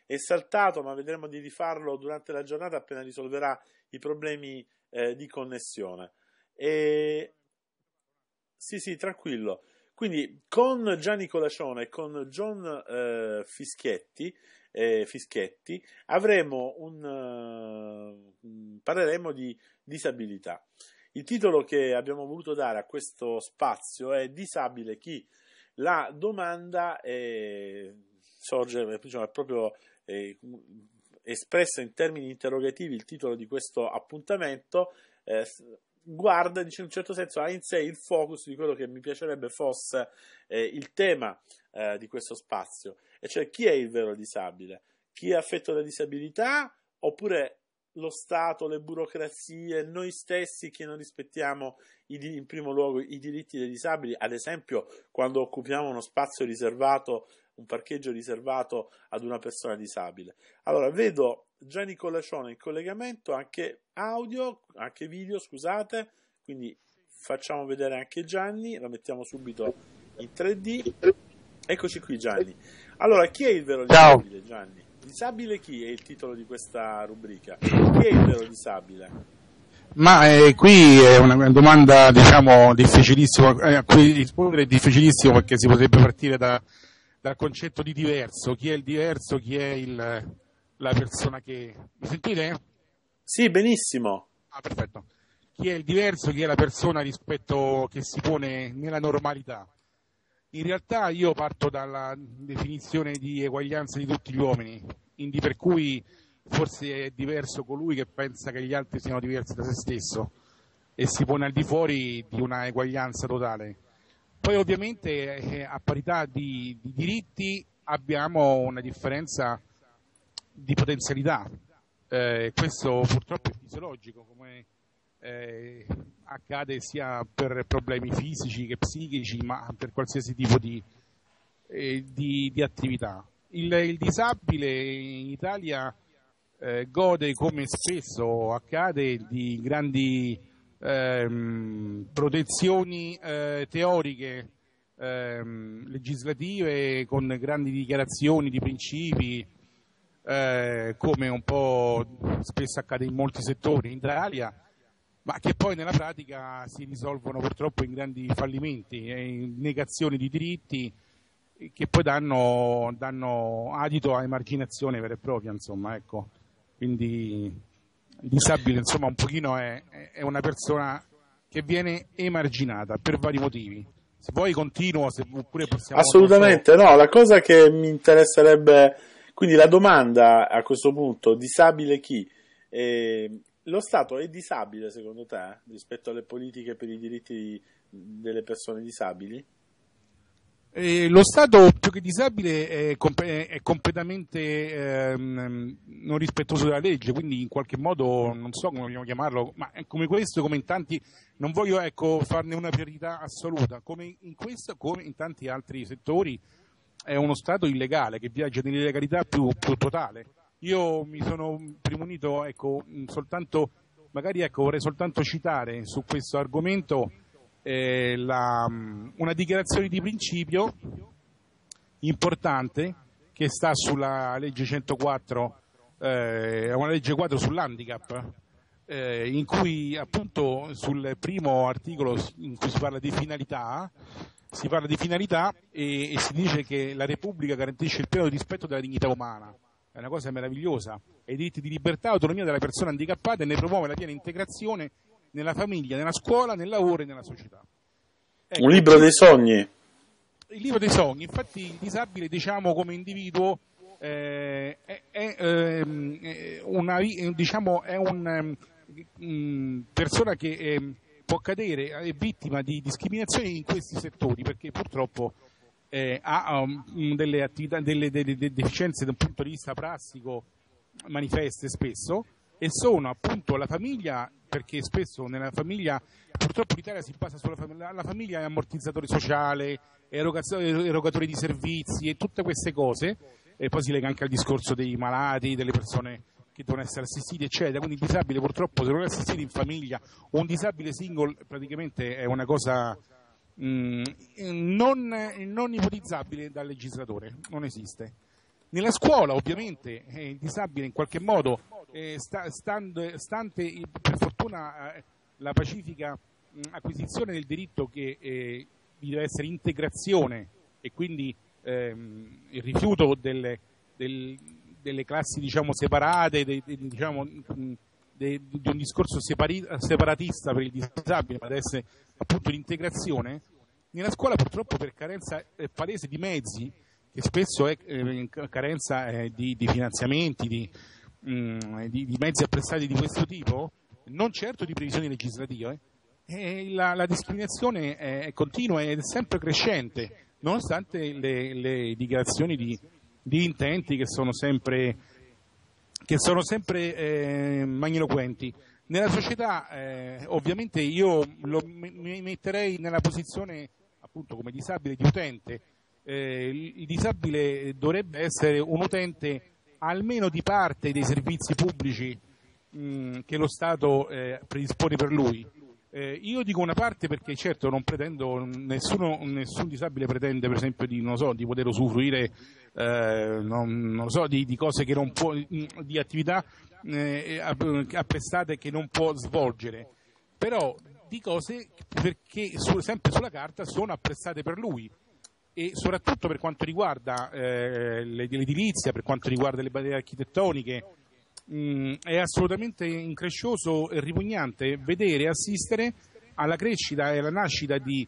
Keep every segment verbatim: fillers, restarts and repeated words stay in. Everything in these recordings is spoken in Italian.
è saltato, ma vedremo di rifarlo durante la giornata appena risolverà i problemi eh, di connessione. E... Sì, sì, tranquillo. Quindi con Gianni Colacione e con John eh, Fischietti, eh, Fischetti avremo un uh, parleremo di disabilità. Il titolo che abbiamo voluto dare a questo spazio è Disabile chi? La domanda è, sorge, diciamo, è proprio eh, espressa in termini interrogativi. Il titolo di questo appuntamento eh, guarda, dice, in un certo senso, ha in sé il focus di quello che mi piacerebbe fosse eh, il tema eh, di questo spazio, e cioè chi è il vero disabile? Chi è affetto da disabilità, oppure lo Stato, le burocrazie, noi stessi che non rispettiamo i, in primo luogo i diritti dei disabili, ad esempio quando occupiamo uno spazio riservato, un parcheggio riservato ad una persona disabile. Allora, vedo Gianni Colacione in collegamento, anche audio, anche video, scusate, quindi facciamo vedere anche Gianni, lo mettiamo subito in tre D. Eccoci qui, Gianni. Allora, chi è il vero disabile, Gianni? Disabile chi è il titolo di questa rubrica? Chi è il vero disabile? Ma eh, qui è una domanda, diciamo, difficilissima, eh, a cui rispondere è difficilissimo, perché si potrebbe partire da, dal concetto di diverso. Chi è il diverso? Chi è il, la persona che... Mi sentite? Sì, benissimo. Ah, perfetto. Chi è il diverso? Chi è la persona rispetto che si pone nella normalità? In realtà io parto dalla definizione di eguaglianza di tutti gli uomini, quindi per cui forse è diverso colui che pensa che gli altri siano diversi da se stesso e si pone al di fuori di una eguaglianza totale. Poi ovviamente eh, a parità di, di diritti abbiamo una differenza di potenzialità, eh, questo purtroppo è fisiologico, come eh, accade sia per problemi fisici che psichici, ma per qualsiasi tipo di, eh, di, di attività. Il, il disabile in Italia eh, gode, come spesso accade, di grandi ehm, protezioni eh, teoriche, ehm, legislative, con grandi dichiarazioni di principi, eh, come un po' spesso accade in molti settori in Italia, ma che poi nella pratica si risolvono purtroppo in grandi fallimenti e in negazioni di diritti che poi danno, danno adito a emarginazione vera e propria, insomma, ecco. Quindi il disabile, insomma, un pochino è, è una persona che viene emarginata per vari motivi. Se poi continuo, se oppure possiamo... Assolutamente, so... no, la cosa che mi interesserebbe, quindi la domanda a questo punto, disabile chi? Eh, Lo Stato è disabile secondo te rispetto alle politiche per i diritti delle persone disabili? Eh, lo Stato più che disabile è, comp- è completamente ehm, non rispettoso della legge, quindi in qualche modo, non so come vogliamo chiamarlo, ma come questo, come in tanti, non voglio ecco farne una priorità assoluta, come in questo, come in tanti altri settori, è uno Stato illegale che viaggia nell'illegalità più, più totale. Io mi sono premunito, ecco, soltanto, magari ecco, vorrei soltanto citare su questo argomento eh, la, una dichiarazione di principio importante che sta sulla legge centoquattro, eh, una legge quadro sull'handicap, eh, in cui appunto sul primo articolo in cui si parla di finalità, si parla di finalità e, e si dice che la Repubblica garantisce il pieno rispetto della dignità umana. È una cosa meravigliosa, e i diritti di libertà e autonomia della persona handicappata, e ne promuove la piena integrazione nella famiglia, nella scuola, nel lavoro e nella società. Ecco, un libro dei sogni. Il libro dei sogni, infatti il disabile, diciamo, come individuo eh, è, è, eh, una, diciamo, è una um, persona che eh, può cadere, è vittima di discriminazioni in questi settori, perché purtroppo Eh, ha um, delle, attività, delle, delle, delle deficienze da un punto di vista pratico manifeste spesso, e sono appunto la famiglia, perché spesso nella famiglia, purtroppo l'Italia si basa sulla famiglia, la famiglia è ammortizzatore sociale, erogatore di servizi e tutte queste cose, e poi si lega anche al discorso dei malati, delle persone che devono essere assistite, eccetera. Quindi il disabile purtroppo, se non è assistito in famiglia, o un disabile single, praticamente è una cosa Mm, non, non ipotizzabile dal legislatore, non esiste. Nella scuola, ovviamente, eh, il disabile in qualche modo, eh, sta, stand, stante per fortuna eh, la pacifica mh, acquisizione del diritto che eh, vi deve essere integrazione e quindi ehm, il rifiuto delle, del, delle classi, diciamo, separate, de, de, diciamo, mh, de, di un discorso separi, separatista per il disabile, ma deve essere appunto l'integrazione. Nella scuola purtroppo per carenza eh, palese di mezzi, che spesso è eh, carenza eh, di, di finanziamenti, di, mh, di, di mezzi apprezzati di questo tipo, non certo di previsioni legislative, eh, la, la discriminazione è continua ed è sempre crescente, nonostante le, le dichiarazioni di, di intenti che sono sempre, che sono sempre eh, magniloquenti. Nella società eh, ovviamente io lo, mi metterei nella posizione appunto come disabile di utente. Eh, il disabile dovrebbe essere un utente almeno di parte dei servizi pubblici mh, che lo Stato eh, predispone per lui. Eh, io dico una parte perché certo non pretendo, nessuno, nessun disabile pretende per esempio di, non so, di poter usufruire eh, non, non so, di, di cose che non può, di attività eh, apprestate che non può svolgere, però di cose perché su, sempre sulla carta sono apprezzate per lui. E soprattutto per quanto riguarda eh, l'edilizia, per quanto riguarda le barriere architettoniche, mh, è assolutamente increscioso e ripugnante vedere, assistere alla crescita e alla nascita di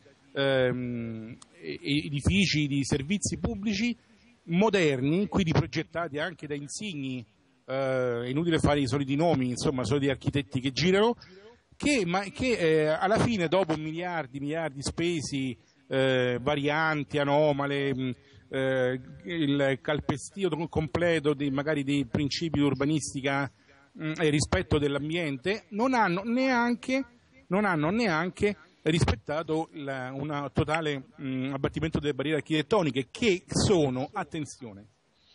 ehm, edifici, di servizi pubblici moderni, quindi progettati anche da insigni, eh, è inutile fare i soliti nomi, insomma, soliti architetti che girano, che, ma, che eh, alla fine dopo miliardi, miliardi spesi, Eh, varianti, anomale, mh, eh, il calpestio completo di, magari dei principi di urbanistica mh, e rispetto dell'ambiente, non hanno neanche, non hanno neanche rispettato la, un totale mh, abbattimento delle barriere architettoniche, che sono, attenzione,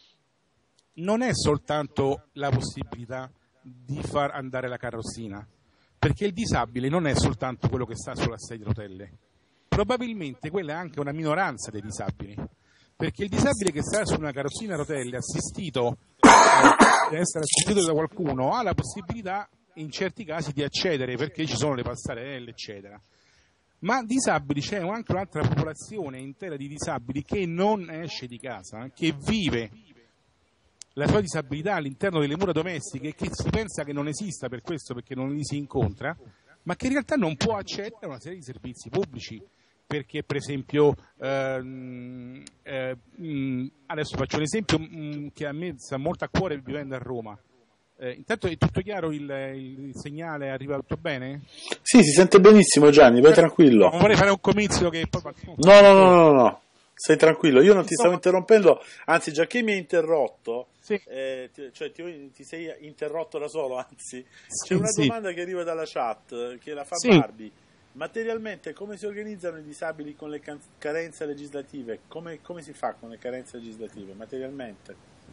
non è soltanto la possibilità di far andare la carrozzina, perché il disabile non è soltanto quello che sta sulla sedia a rotelle. Probabilmente quella è anche una minoranza dei disabili, perché il disabile che sta su una carrozzina a rotelle assistito, eh, deve essere assistito da qualcuno, ha la possibilità in certi casi di accedere perché ci sono le passerelle, eccetera. Ma disabili, c'è anche un'altra popolazione intera di disabili che non esce di casa, che vive la sua disabilità all'interno delle mura domestiche, che si pensa che non esista per questo, perché non li si incontra, ma che in realtà non può accedere a una serie di servizi pubblici, perché per esempio, ehm, eh, mh, adesso faccio un esempio mh, che a me sta molto a cuore vivendo a Roma. Eh, intanto è tutto chiaro, il, il segnale arriva tutto bene? Sì, si sente benissimo Gianni, vai tranquillo. Non vorrei fare un comizio che... No, no, no, no, no. Stai tranquillo, io non ti stavo interrompendo, anzi già che mi hai interrotto, sì. eh, ti, cioè ti, ti sei interrotto da solo, anzi, sì, c'è una sì. domanda che arriva dalla chat, che la fa sì. Barbie. Materialmente come si organizzano i disabili con le can- carenze legislative? Come, come si fa con le carenze legislative, materialmente?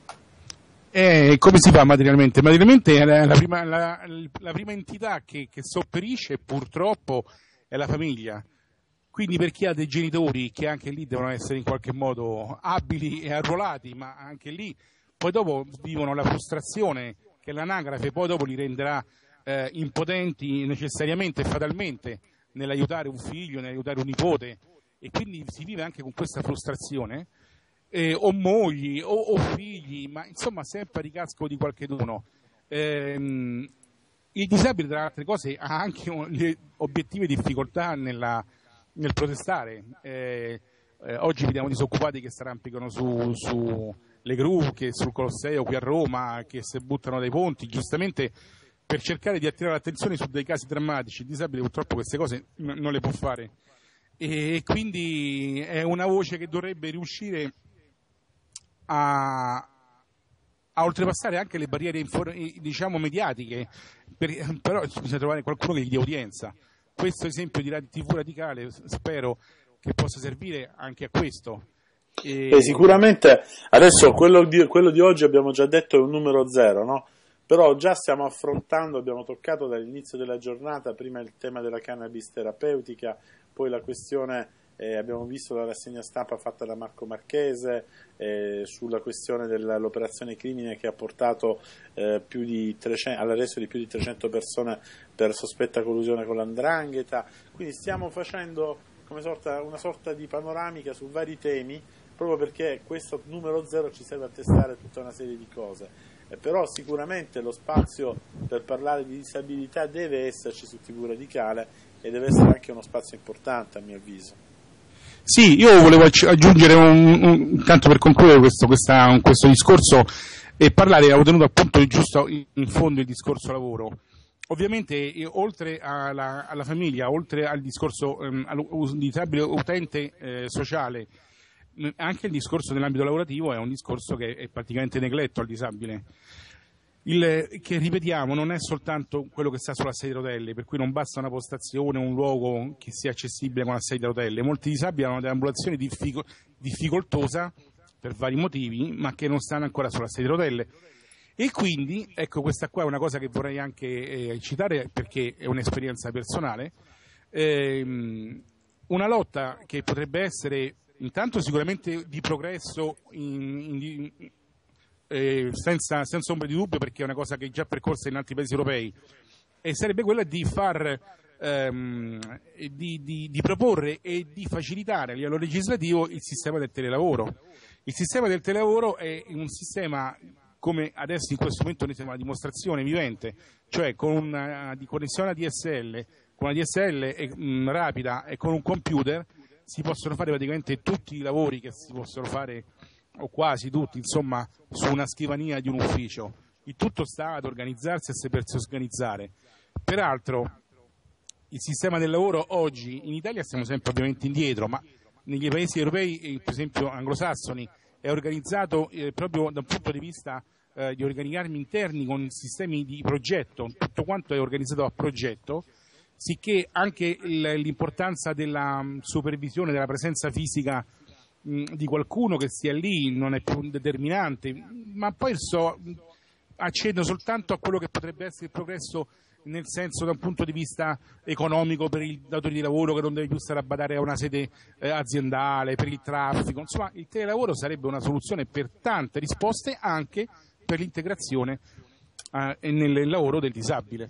Eh, come si fa materialmente? Materialmente la, la, prima, la, la prima entità che, che sopperisce purtroppo è la famiglia. Quindi per chi ha dei genitori che anche lì devono essere in qualche modo abili e arruolati, ma anche lì poi dopo vivono la frustrazione che l'anagrafe poi dopo li renderà eh, impotenti necessariamente e fatalmente nell'aiutare un figlio, nell'aiutare un nipote, e quindi si vive anche con questa frustrazione, eh, o mogli o, o figli, ma insomma sempre a ricasco di qualcheduno. Ehm, il disabile, tra le altre cose, ha anche le obiettive difficoltà nella nel protestare. Eh, eh, oggi vediamo disoccupati che si arrampicano su, su le gru, che sul Colosseo qui a Roma, che si buttano dai ponti, giustamente per cercare di attirare l'attenzione su dei casi drammatici. Il disabile purtroppo queste cose n- non le può fare, e quindi è una voce che dovrebbe riuscire a, a oltrepassare anche le barriere infor- diciamo mediatiche, per, però bisogna trovare qualcuno che gli dia udienza. Questo esempio di tivù radicale spero che possa servire anche a questo. E... Beh, sicuramente adesso quello di, quello di oggi abbiamo già detto è un numero zero, no? Però già stiamo affrontando, abbiamo toccato dall'inizio della giornata prima il tema della cannabis terapeutica, poi la questione Eh, abbiamo visto la rassegna stampa fatta da Marco Marchese eh, sulla questione dell'operazione crimine che ha portato eh, più di trecento, all'arresto di più di trecento persone per sospetta collusione con l'Andrangheta. Quindi stiamo facendo come sorta, una sorta di panoramica su vari temi, proprio perché questo numero zero ci serve a testare tutta una serie di cose. Eh, però sicuramente lo spazio per parlare di disabilità deve esserci su tivù Radicale e deve essere anche uno spazio importante, a mio avviso. Sì, io volevo aggiungere un, un tanto per concludere questo, questa, questo discorso e parlare, avevo tenuto appunto giusto in fondo il discorso lavoro. Ovviamente eh, oltre alla, alla famiglia, oltre al discorso ehm, al disabile utente eh, sociale, anche il discorso nell'ambito lavorativo è un discorso che è praticamente negletto al disabile. Il, che ripetiamo non è soltanto quello che sta sulla sedia a rotelle, per cui non basta una postazione, un luogo che sia accessibile con la sedia a rotelle. Molti disabili hanno deambulazione diffico, difficoltosa per vari motivi, ma che non stanno ancora sulla sedia a rotelle. E quindi, ecco, questa qua è una cosa che vorrei anche eh, citare perché è un'esperienza personale, ehm, una lotta che potrebbe essere intanto sicuramente di progresso in, in, Eh, senza, senza ombra di dubbio, perché è una cosa che è già percorsa in altri paesi europei, e sarebbe quella di far ehm, di, di, di proporre e di facilitare a livello legislativo il sistema del telelavoro. Il sistema del telelavoro è un sistema, come adesso in questo momento noi siamo una dimostrazione vivente, cioè con una di connessione a D S L, con una D S L e, mh, rapida e con un computer si possono fare praticamente tutti i lavori che si possono fare, o quasi tutti, insomma, su una scrivania di un ufficio. Il tutto sta ad organizzarsi e sapersi organizzare. Peraltro, il sistema del lavoro oggi, in Italia stiamo sempre ovviamente indietro, ma negli paesi europei, per esempio anglosassoni, è organizzato eh, proprio da un punto di vista eh, di organigrammi interni con sistemi di progetto, tutto quanto è organizzato a progetto, sicché anche l'importanza della supervisione, della presenza fisica di qualcuno che sia lì non è più determinante, ma poi so, accenno soltanto a quello che potrebbe essere il progresso nel senso da un punto di vista economico per il datore di lavoro che non deve più stare a badare a una sede eh, aziendale, per il traffico. Insomma, il telelavoro sarebbe una soluzione per tante risposte, anche per l'integrazione eh, nel lavoro del disabile.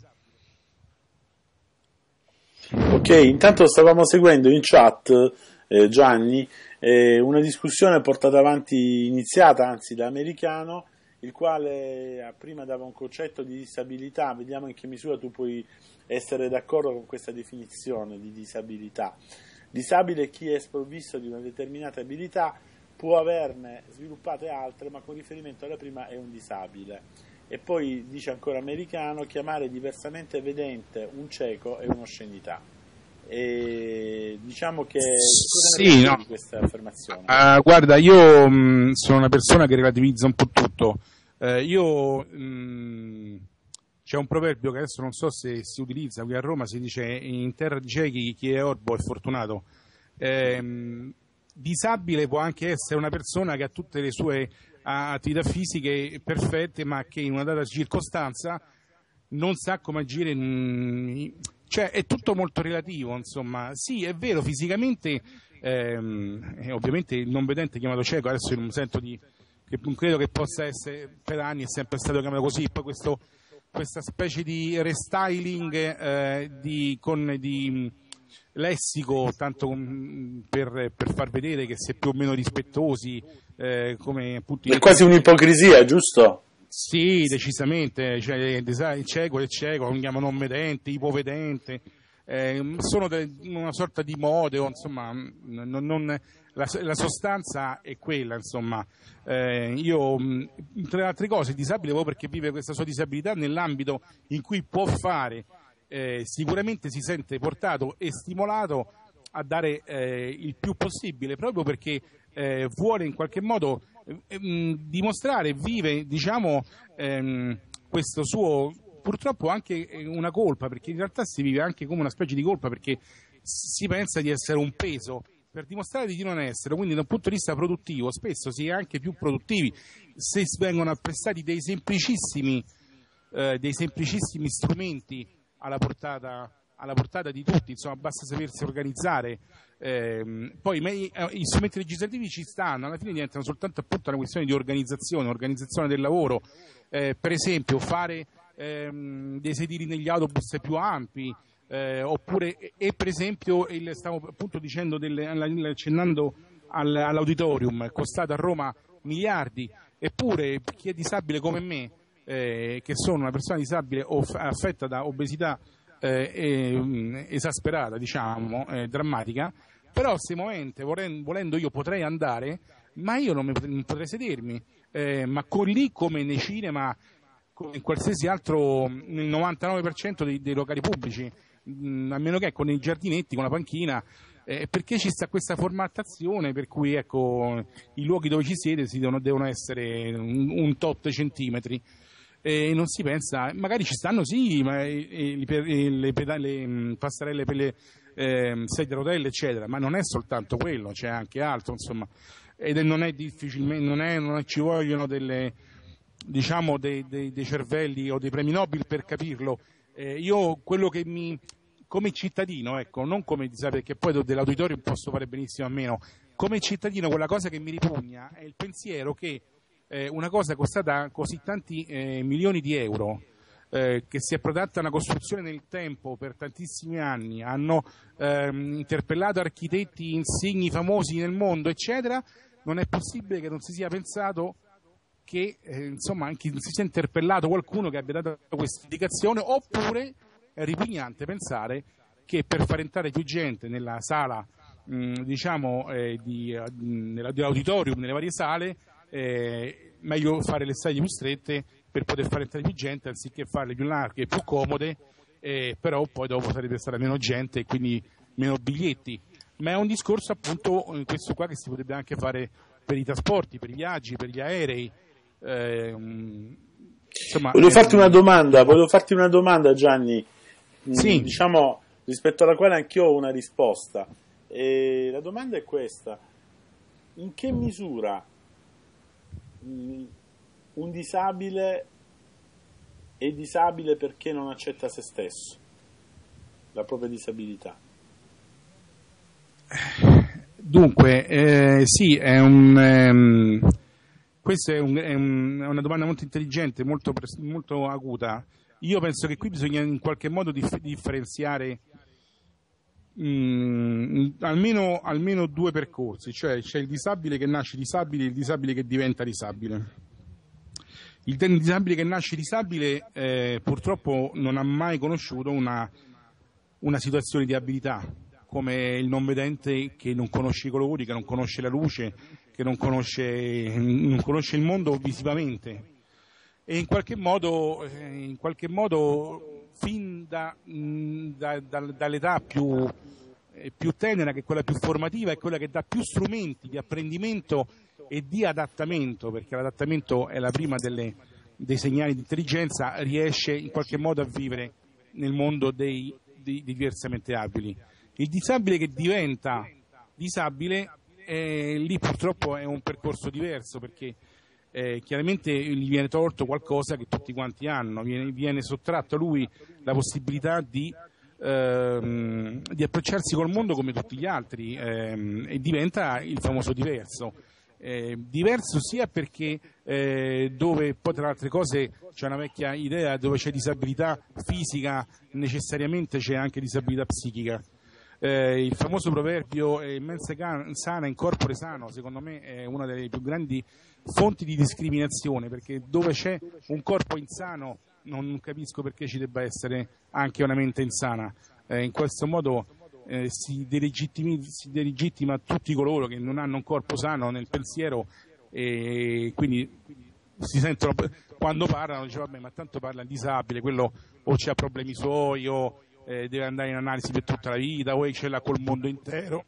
Ok, intanto stavamo seguendo in chat, eh, Gianni, eh, una discussione portata avanti, iniziata anzi da Americano, il quale prima dava un concetto di disabilità. Vediamo in che misura tu puoi essere d'accordo con questa definizione di disabilità. Disabile è chi è sprovvisto di una determinata abilità, può averne sviluppate altre, ma con riferimento alla prima è un disabile. E poi dice ancora Americano, chiamare diversamente vedente un cieco è un'oscenità. E diciamo che cosa ne sì, pensi no. di questa affermazione? Uh, guarda, io mh, sono una persona che relativizza un po' tutto. Uh, io mh, c'è un proverbio che adesso non so se si utilizza qui a Roma, si dice in terra di ciechi chi è orbo è fortunato. Eh, disabile può anche essere una persona che ha tutte le sue attività fisiche perfette, ma che in una data circostanza non sa come agire in... cioè è tutto molto relativo, insomma. Sì, è vero, fisicamente ehm, ovviamente il non vedente chiamato cieco, adesso io non sento di che non credo che possa essere, per anni è sempre stato chiamato così, poi questo, questa specie di restyling eh, di, con di lessico, tanto per, per far vedere che si è più o meno rispettosi, eh, come appunto è quasi un'ipocrisia, giusto? Sì, decisamente, cioè, il cieco è cieco, lo chiamano non vedente, ipovedente, eh, sono de, una sorta di mode, o, insomma, non, non, la, la sostanza è quella, insomma. Eh, io, tra le altre cose, il disabile proprio perché vive questa sua disabilità nell'ambito in cui può fare, eh, sicuramente si sente portato e stimolato a dare eh, il più possibile, proprio perché eh, vuole in qualche modo eh, dimostrare, vive, diciamo, ehm, questo suo, purtroppo anche una colpa, perché in realtà si vive anche come una specie di colpa, perché si pensa di essere un peso, per dimostrare di non essere, quindi da un punto di vista produttivo spesso si è anche più produttivi se vengono apprestati dei semplicissimi, eh, dei semplicissimi strumenti alla portata alla portata di tutti, insomma basta sapersi organizzare. Eh, poi me, eh, gli strumenti legislativi ci stanno, alla fine diventano soltanto appunto una questione di organizzazione, organizzazione del lavoro, eh, per esempio fare ehm, dei sedili negli autobus più ampi, eh, oppure e per esempio il, stavo appunto dicendo delle, accennando al, all'auditorium, costato a Roma miliardi, eppure chi è disabile come me, eh, che sono una persona disabile o affetta da obesità eh, eh, esasperata, diciamo, eh, drammatica, però se movente, volendo io potrei andare, ma io non, mi potrei, non potrei sedermi, eh, ma con lì come nei cinema, come in qualsiasi altro, nel novantanove per cento dei, dei locali pubblici, mh, a meno che con i giardinetti, con la panchina, eh, perché ci sta questa formattazione per cui ecco i luoghi dove ci siede si devono, devono essere un, un tot centimetri. E non si pensa, magari ci stanno sì, ma e, e, le, le, pedale, le passerelle per le eh, sedie a rotelle, eccetera, ma non è soltanto quello, c'è anche altro, insomma, ed non è difficilmente, non, è, non ci vogliono delle, diciamo, dei, dei, dei cervelli o dei premi Nobel per capirlo. Eh, io quello che mi, come cittadino, ecco, non come disabile, perché poi dell'auditorio posso fare benissimo a meno, come cittadino quella cosa che mi ripugna è il pensiero che Eh, una cosa costata così tanti eh, milioni di euro, eh, che si è prodotta una costruzione nel tempo per tantissimi anni, hanno ehm, interpellato architetti insigni famosi nel mondo, eccetera, non è possibile che non si sia pensato che eh, insomma anche si sia interpellato qualcuno che abbia dato questa indicazione, oppure è ripugnante pensare che per far entrare più gente nella sala mh, diciamo eh, di, uh, nell'auditorium, nelle varie sale, Eh, meglio fare le sedie più strette per poter far entrare più gente anziché farle più larghe e più comode, eh, però poi dopo sarebbe stata meno gente e quindi meno biglietti. Ma è un discorso appunto questo qua che si potrebbe anche fare per i trasporti, per i viaggi, per gli aerei. Eh, insomma, volevo eh, farti una domanda, volevo farti una domanda Gianni, sì. diciamo rispetto alla quale anch'io ho una risposta. E la domanda è questa: in che misura un disabile è disabile perché non accetta se stesso, la propria disabilità? Dunque, eh, sì, è un, ehm, questa è, un, è, un, è una domanda molto intelligente, molto, molto acuta. Io penso che qui bisogna in qualche modo dif- differenziare mh, almeno, almeno due percorsi, cioè c'è il disabile che nasce disabile e il disabile che diventa disabile. Il disabile che nasce disabile eh, purtroppo non ha mai conosciuto una, una situazione di abilità, come il non vedente che non conosce i colori, che non conosce la luce, che non conosce, non conosce il mondo visivamente. E in qualche modo, in qualche modo fin da, da, da, dall'età più, più tenera, che è quella più formativa, è quella che dà più strumenti di apprendimento e di adattamento, perché l'adattamento è la prima delle, dei segnali di intelligenza, riesce in qualche modo a vivere nel mondo dei, dei, dei diversamente abili. Il disabile che diventa disabile, eh, lì purtroppo è un percorso diverso, perché Eh, chiaramente gli viene tolto qualcosa che tutti quanti hanno, viene, viene sottratto a lui la possibilità di, ehm, di approcciarsi col mondo come tutti gli altri, ehm, e diventa il famoso diverso. Eh, diverso sia perché eh, dove poi tra le altre cose c'è una vecchia idea, dove c'è disabilità fisica necessariamente c'è anche disabilità psichica. Eh, il famoso proverbio eh, mens sana in corpore sano, secondo me è una delle più grandi fonti di discriminazione, perché dove c'è un corpo insano non capisco perché ci debba essere anche una mente insana. Eh, in questo modo eh, si, si delegittima tutti coloro che non hanno un corpo sano nel pensiero, e quindi si sentono, quando parlano, dice vabbè, ma tanto parla il disabile, quello o c'ha problemi suoi o eh, deve andare in analisi per tutta la vita o ce l'ha col mondo intero.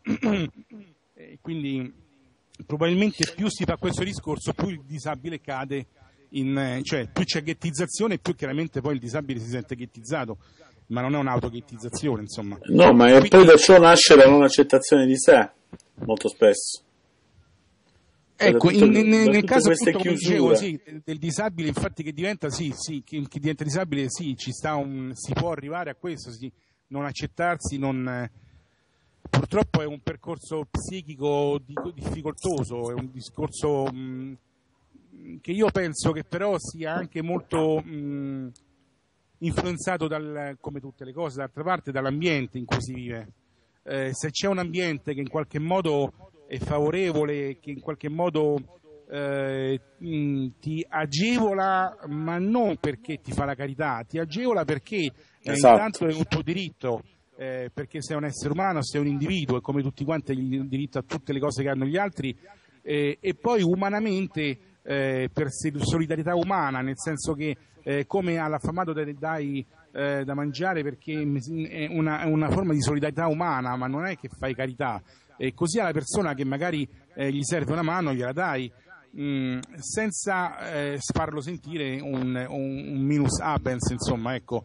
E quindi probabilmente più si fa questo discorso, più il disabile cade in, cioè più c'è ghettizzazione, più chiaramente poi il disabile si sente ghettizzato, ma non è un'autoghettizzazione, insomma. No, ma Quindi, poi da ciò nasce la non accettazione di sé, molto spesso. Ecco, tutto, in, in, nel caso appunto, come dicevo, sì, del disabile, infatti che diventa, sì, sì, chi, chi diventa disabile, sì, ci sta un, si può arrivare a questo, sì, non accettarsi, non... Purtroppo è un percorso psichico difficoltoso, è un discorso mh, che io penso che però sia anche molto mh, influenzato, dal, come tutte le cose, d'altra parte, dall'ambiente in cui si vive. Eh, se c'è un ambiente che in qualche modo è favorevole, che in qualche modo eh, mh, ti agevola, ma non perché ti fa la carità, ti agevola perché eh, esatto. intanto è un tuo diritto. Eh, perché sei un essere umano, sei un individuo e come tutti quanti hai il diritto a tutte le cose che hanno gli altri, eh, e poi umanamente eh, per solidarietà umana, nel senso che eh, come all'affamato te ne dai eh, da mangiare, perché è una, è una forma di solidarietà umana, ma non è che fai carità, e così alla persona che magari eh, gli serve una mano gliela dai, mh, senza eh, farlo sentire un, un, un minus abens, insomma, ecco.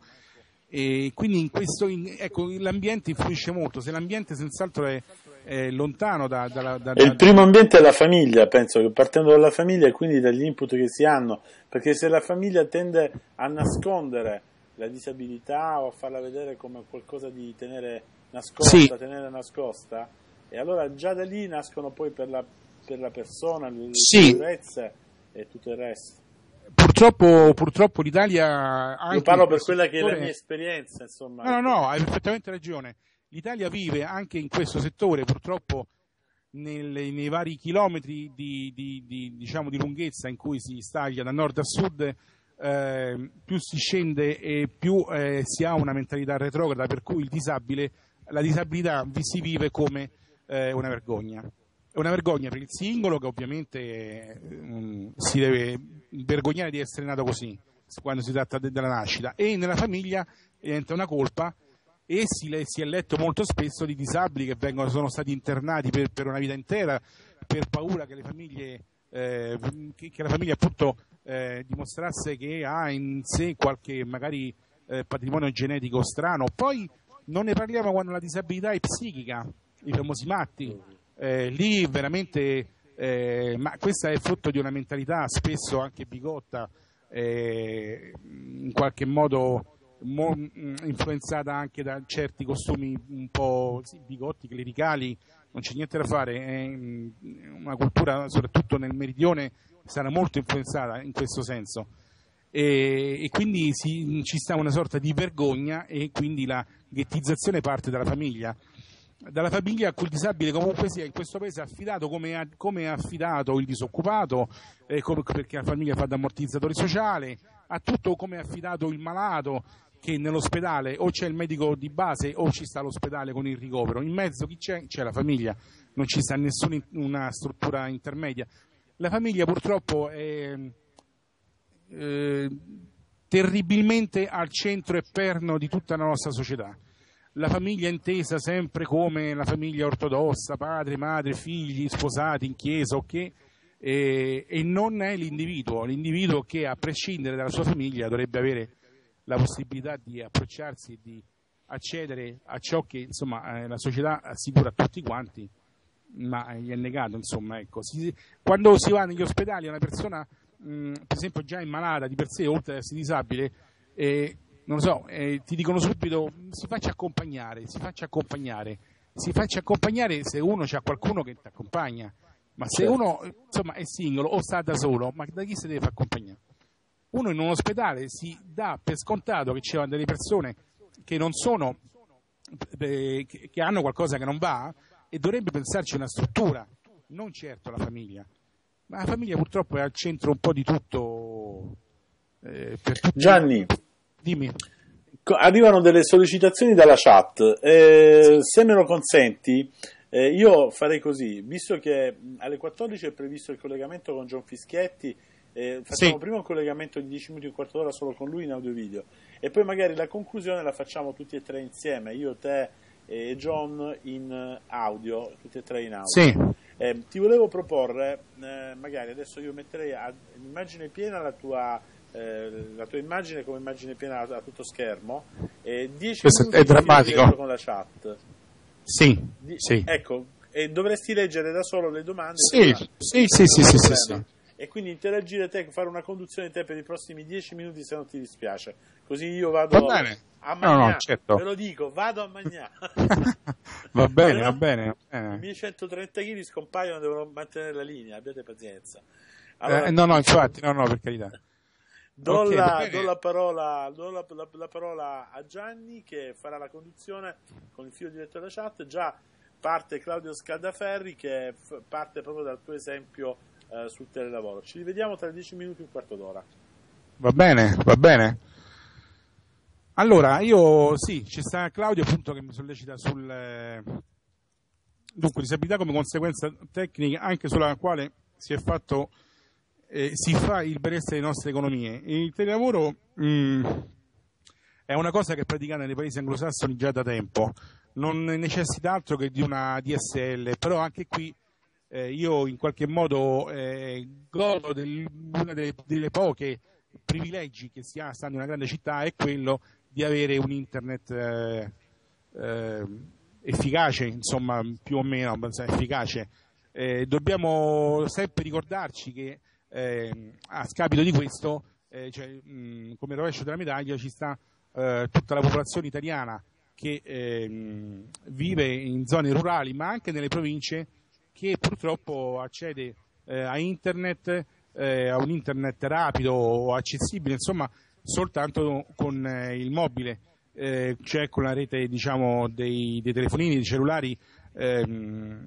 E quindi in questo, in, ecco, l'ambiente influisce molto. Se l'ambiente senz'altro è, è lontano da, da, da, da il primo ambiente è la famiglia, penso che partendo dalla famiglia e quindi dagli input che si hanno, perché se la famiglia tende a nascondere la disabilità o a farla vedere come qualcosa di tenere nascosta, sì. tenere nascosta, e allora già da lì nascono poi per la, per la persona le sì. sicurezze e tutto il resto. Purtroppo, purtroppo l'Italia... Anche Io parlo per quella settore... che è la mia esperienza, insomma. No, no, no, hai perfettamente ragione. L'Italia vive anche in questo settore, purtroppo, nelle, nei vari chilometri di, di, di, diciamo, di lunghezza in cui si staglia da nord a sud, eh, più si scende e più eh, si ha una mentalità retrograda, per cui il disabile, la disabilità vi si vive come eh, una vergogna. È una vergogna per il singolo, che ovviamente um, si deve vergognare di essere nato così quando si tratta de- della nascita, e nella famiglia diventa una colpa, e si, le- si è letto molto spesso di disabili che vengono, sono stati internati per, per una vita intera per paura che le famiglie eh, che, che la famiglia appunto eh, dimostrasse che ha in sé qualche magari eh, patrimonio genetico strano. Poi non ne parliamo quando la disabilità è psichica, i famosi matti. Eh, lì veramente, eh, ma questa è frutto di una mentalità spesso anche bigotta, eh, in qualche modo mo, influenzata anche da certi costumi un po' sì, bigotti, clericali. Non c'è niente da fare, è una cultura, soprattutto nel meridione, sarà molto influenzata in questo senso, e, e quindi si, ci sta una sorta di vergogna, e quindi la ghettizzazione parte dalla famiglia. Dalla famiglia a cui il disabile comunque sia in questo paese è affidato come, ha, come è affidato il disoccupato, eh, come, perché la famiglia fa da ammortizzatore sociale, a tutto come è affidato il malato, che nell'ospedale o c'è il medico di base o ci sta l'ospedale con il ricovero. In mezzo chi c'è? C'è la famiglia, non ci sta nessuna struttura intermedia. La famiglia purtroppo è eh, terribilmente al centro e perno di tutta la nostra società. La famiglia intesa sempre come la famiglia ortodossa, padre, madre, figli, sposati in chiesa, ok? E, e non è l'individuo, l'individuo che a prescindere dalla sua famiglia dovrebbe avere la possibilità di approcciarsi e di accedere a ciò che insomma la società assicura a tutti quanti, ma gli è negato, insomma, ecco. Si, quando si va negli ospedali una persona, mh, per esempio già ammalata di per sé, oltre ad essere disabile, eh, non lo so, eh, ti dicono subito si faccia accompagnare, si faccia accompagnare, si faccia accompagnare se uno c'ha qualcuno che ti accompagna, ma se certo. uno insomma è singolo o sta da solo, ma da chi si deve far accompagnare? Uno in un ospedale si dà per scontato che c'erano delle persone che non sono, eh, che hanno qualcosa che non va, e dovrebbe pensarci una struttura, non certo la famiglia, ma la famiglia purtroppo è al centro un po' di tutto. Eh, per tutti. Gianni, dimmi. Arrivano delle sollecitazioni dalla chat, eh, se me lo consenti eh, io farei così, visto che alle quattordici è previsto il collegamento con John Fischietti, eh, facciamo sì. prima un collegamento di dieci minuti, un quarto d'ora solo con lui in audio video, e poi magari la conclusione la facciamo tutti e tre insieme, io, te e John in audio, tutti e tre in audio. Sì. Eh, ti volevo proporre, eh, magari adesso io metterei a immagine piena la tua Eh, la tua immagine come immagine piena a, a tutto schermo, e dieci minuti è drammatico con la chat. Sì, Di, sì. Ecco, e dovresti leggere da solo le domande. Sì, sì, sì, sì, sì, sì, sì. e quindi interagire te, fare una conduzione te per i prossimi dieci minuti se non ti dispiace, così io vado va bene. a mangiare, no, no, certo. ve lo dico, vado a mangiare. va bene, Però va bene, va bene. I miei centotrenta chili scompaiono, devono mantenere la linea, abbiate pazienza. Allora, eh, no, no, infatti, no, no, per carità. Do, okay, la, do, la, parola, do la, la, la parola a Gianni che farà la conduzione con il filo diretto della chat. Già parte Claudio Scaldaferri che f- parte proprio dal tuo esempio eh, sul telelavoro. Ci rivediamo tra dieci minuti e un quarto d'ora. Va bene, va bene. Allora, io sì, c'è sta Claudio appunto che mi sollecita sul eh, dunque disabilità come conseguenza tecnica anche sulla quale si è fatto eh, si fa il benessere delle nostre economie. Il telelavoro mh, è una cosa che è praticata nei paesi anglosassoni già da tempo, non necessita altro che di una D S L, però anche qui eh, io in qualche modo eh, godo di una delle, delle poche privilegi che si ha stando in una grande città, è quello di avere un internet eh, eh, efficace, insomma più o meno efficace. Eh, dobbiamo sempre ricordarci che eh, a scapito di questo, eh, cioè, mh, come rovescio della medaglia, ci sta eh, tutta la popolazione italiana che eh, vive in zone rurali, ma anche nelle province, che purtroppo accede eh, a internet, eh, a un internet rapido o accessibile, insomma, soltanto con eh, il mobile, eh, cioè con la rete, diciamo, dei, dei telefonini, dei cellulari, ehm,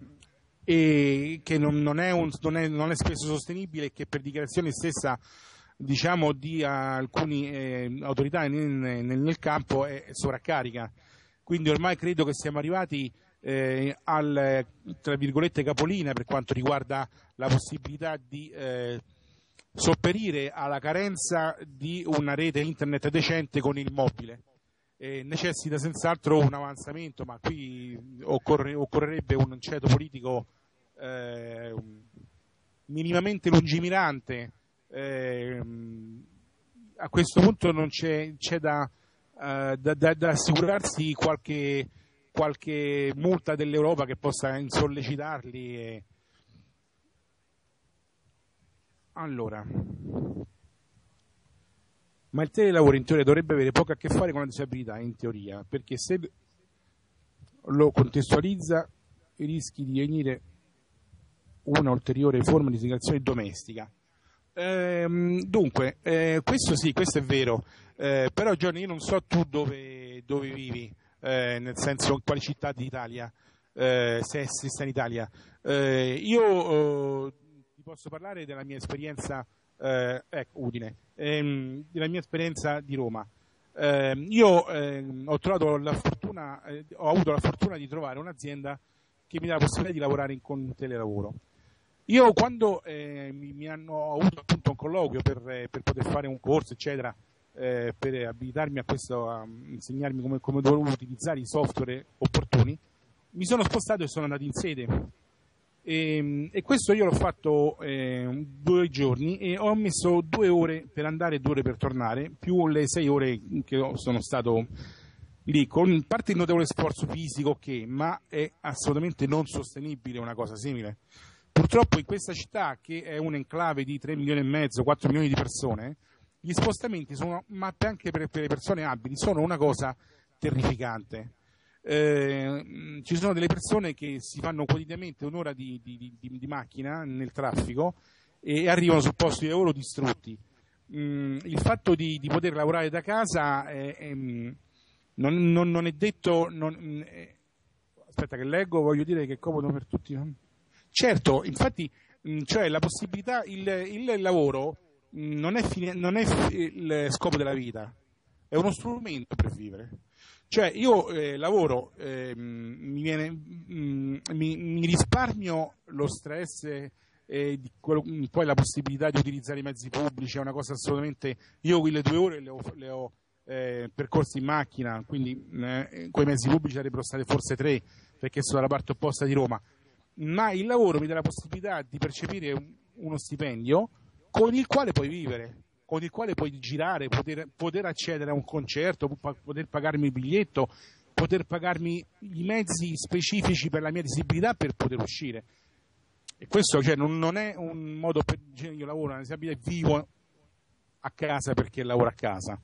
e che non, non, è un, non, è, non è spesso sostenibile e che per dichiarazione stessa, diciamo, di alcune eh, autorità nel, nel, nel campo è sovraccarica. Quindi ormai credo che siamo arrivati eh, al, tra virgolette, capolinea per quanto riguarda la possibilità di eh, sopperire alla carenza di una rete internet decente con il mobile. Eh, necessita senz'altro un avanzamento, ma qui occorre, occorrerebbe un ceto politico eh, minimamente lungimirante. Eh, a questo punto non c'è, c'è da, uh, da, da, da assicurarsi qualche, qualche multa dell'Europa che possa insollecitarli. E... Allora, ma il telelavoro in teoria dovrebbe avere poco a che fare con la disabilità, in teoria, perché se lo contestualizza rischi di venire una ulteriore forma di integrazione domestica. Ehm, dunque, eh, questo sì, questo è vero, eh, però Gianni, io non so tu dove, dove vivi, eh, nel senso in quale città d'Italia, eh, se, se sta in Italia. Eh, io eh, ti posso parlare della mia esperienza, eh, ecco, Udine, ehm, della mia esperienza di Roma. Eh, io eh, ho trovato la fortuna, eh, ho avuto la fortuna di trovare un'azienda che mi dà la possibilità di lavorare in con telelavoro. Io quando eh, mi, mi hanno avuto appunto un colloquio per, eh, per poter fare un corso, eccetera, eh, per abilitarmi a questo, a insegnarmi come, come dovevo utilizzare i software opportuni, mi sono spostato e sono andato in sede. E, e questo io l'ho fatto eh, due giorni e ho messo due ore per andare e due ore per tornare, più le sei ore che sono stato lì, con parte il notevole sforzo fisico che, ma è assolutamente non sostenibile una cosa simile. Purtroppo in questa città, che è un enclave di tre milioni e mezzo, quattro milioni di persone, gli spostamenti sono, ma anche per, per le persone abili, sono una cosa terrificante. Eh, ci sono delle persone che si fanno quotidianamente un'ora di, di, di, di macchina nel traffico e arrivano sul posto di lavoro distrutti. Mm, il fatto di, di poter lavorare da casa è, è, non, non, non è detto... Non, è, aspetta che leggo, voglio dire che è comodo per tutti. Certo, infatti, cioè la possibilità, il, il lavoro non è, fine, non è il scopo della vita, è uno strumento per vivere. Cioè io eh, lavoro, eh, mi, viene, mh, mi, mi risparmio lo stress e eh, di quello, poi la possibilità di utilizzare i mezzi pubblici è una cosa assolutamente... Io quelle due ore le ho, le ho eh, percorse in macchina, quindi eh, quei mezzi pubblici sarebbero state forse tre, perché sono dalla parte opposta di Roma. Ma il lavoro mi dà la possibilità di percepire un, uno stipendio con il quale puoi vivere, con il quale puoi girare, poter, poter accedere a un concerto, poter pagarmi il biglietto, poter pagarmi i mezzi specifici per la mia disabilità per poter uscire. E questo, cioè, non, non è un modo per dire io lavoro, una disabilità, vivo a casa perché lavoro a casa.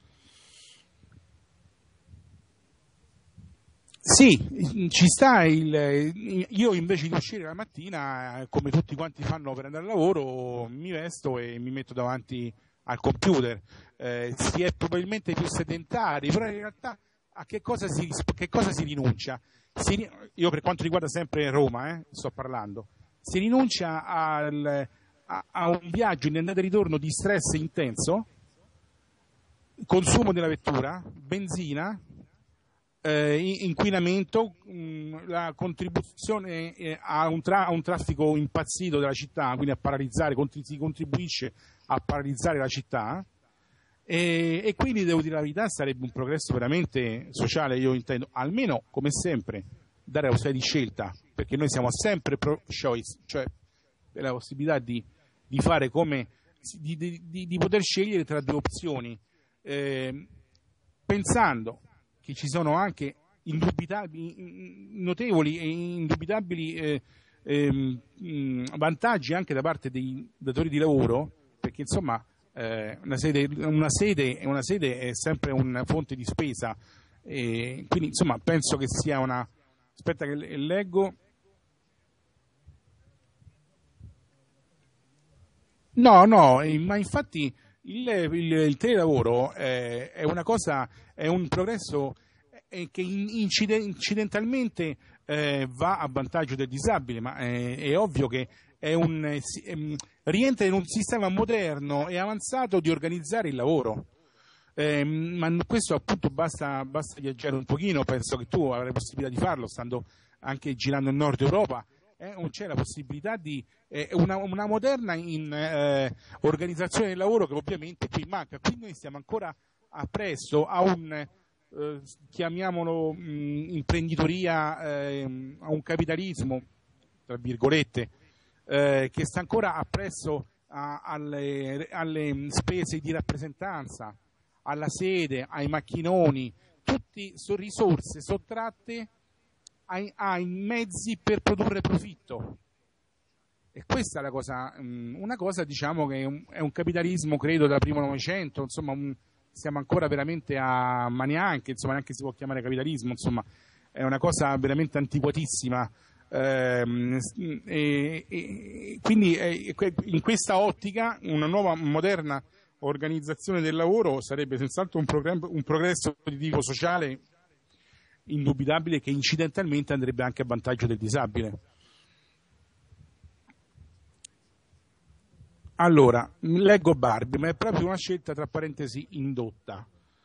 Sì, ci sta il, io invece di uscire la mattina, come tutti quanti fanno per andare al lavoro, mi vesto e mi metto davanti al computer. Eh, si è probabilmente più sedentari, però in realtà a che cosa si, che cosa si rinuncia? Si, io per quanto riguarda sempre Roma, eh, sto parlando, si rinuncia al, a, a un viaggio in andata e ritorno di stress intenso, consumo della vettura, benzina, Eh, inquinamento, mh, la contribuzione eh, a, un tra- a un traffico impazzito della città, quindi a paralizzare, contri- si contribuisce a paralizzare la città e, e quindi devo dire la verità, sarebbe un progresso veramente sociale, io intendo, almeno come sempre dare la possibilità di scelta, perché noi siamo sempre pro choice, cioè per la possibilità di, di fare come di, di, di, di poter scegliere tra due opzioni, eh, pensando che ci sono anche indubitabili, notevoli e indubitabili eh, eh, vantaggi anche da parte dei datori di lavoro, perché insomma eh, una, sede, una, sede, una sede è sempre una fonte di spesa, e quindi insomma penso che sia una... Aspetta che leggo. No, no, ma infatti il, il, il telelavoro è, è una cosa, è un progresso che incidentalmente eh, va a vantaggio del disabile, ma è, è ovvio che è un, è, rientra in un sistema moderno e avanzato di organizzare il lavoro. Eh, ma questo appunto basta, basta viaggiare un pochino, penso che tu avrai possibilità di farlo, stando anche girando in Nord Europa. Eh, c'è la possibilità di eh, una, una moderna in, eh, organizzazione del lavoro che ovviamente qui manca. Qui noi siamo ancora appresso a un, eh, chiamiamolo mh, imprenditoria, eh, a un capitalismo, tra virgolette, eh, che sta ancora appresso a, alle, alle spese di rappresentanza, alla sede, ai macchinoni, tutte risorse sottratte ai, ai mezzi per produrre profitto. E questa è la cosa, una cosa diciamo che è un, è un capitalismo credo dal primo Novecento, insomma un, siamo ancora veramente a ma neanche, insomma neanche si può chiamare capitalismo, insomma è una cosa veramente antiquatissima. Ehm, e, e, quindi eh, in questa ottica una nuova moderna organizzazione del lavoro sarebbe senz'altro un, un progresso di tipo sociale indubitabile che incidentalmente andrebbe anche a vantaggio del disabile. Allora, leggo Barbie, ma è proprio una scelta tra parentesi indotta.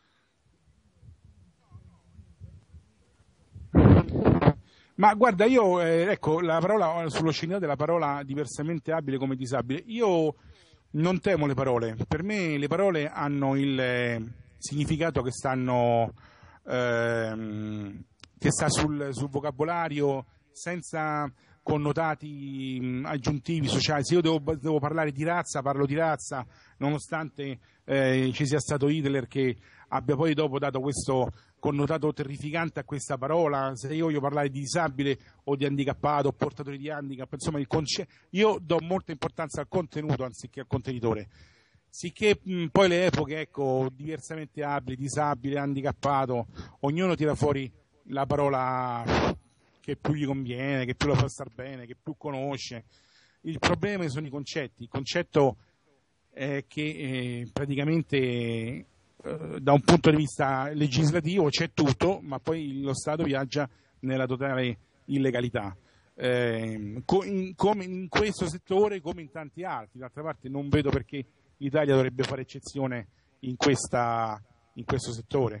Ma guarda, io eh, ecco la parola sullo scenario della parola diversamente abile come disabile, io non temo le parole, per me le parole hanno il eh, significato che stanno ehm, che sta sul, sul vocabolario senza connotati mh, aggiuntivi sociali. Se io devo, devo parlare di razza, parlo di razza, nonostante eh, ci sia stato Hitler che abbia poi dopo dato questo connotato terrificante a questa parola. Se io voglio parlare di disabile o di handicappato o portatore di handicap, insomma il conce- io do molta importanza al contenuto anziché al contenitore. Sicché mh, poi le epoche, ecco, diversamente abile, disabile, handicappato, ognuno tira fuori la parola che più gli conviene, che più la fa star bene, che più conosce. Il problema sono i concetti. Il concetto è che eh, praticamente eh, da un punto di vista legislativo c'è tutto, ma poi lo Stato viaggia nella totale illegalità. Eh, co- in, come in questo settore come in tanti altri. D'altra parte non vedo perché l'Italia dovrebbe fare eccezione in, questa, in questo settore.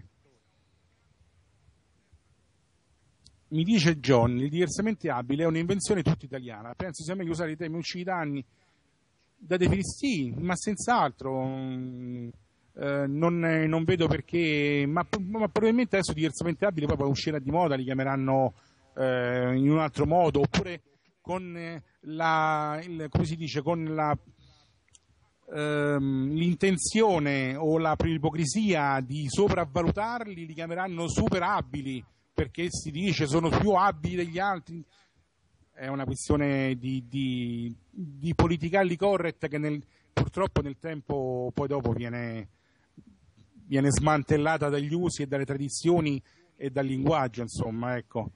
Mi dice John, il diversamente abile è un'invenzione tutta italiana. Penso sia meglio usare i termini usciti da anni da definire, sì, ma senz'altro. Eh, non, non vedo perché, ma, ma probabilmente adesso diversamente abile poi uscirà di moda, li chiameranno eh, in un altro modo, oppure con la, il, come si dice, con la ehm, l'intenzione o la ipocrisia di sopravvalutarli, li chiameranno super abili, perché si dice sono più abili degli altri. è una questione di, di, di politically correct che nel, purtroppo nel tempo poi dopo viene, viene smantellata dagli usi e dalle tradizioni e dal linguaggio, insomma, ecco.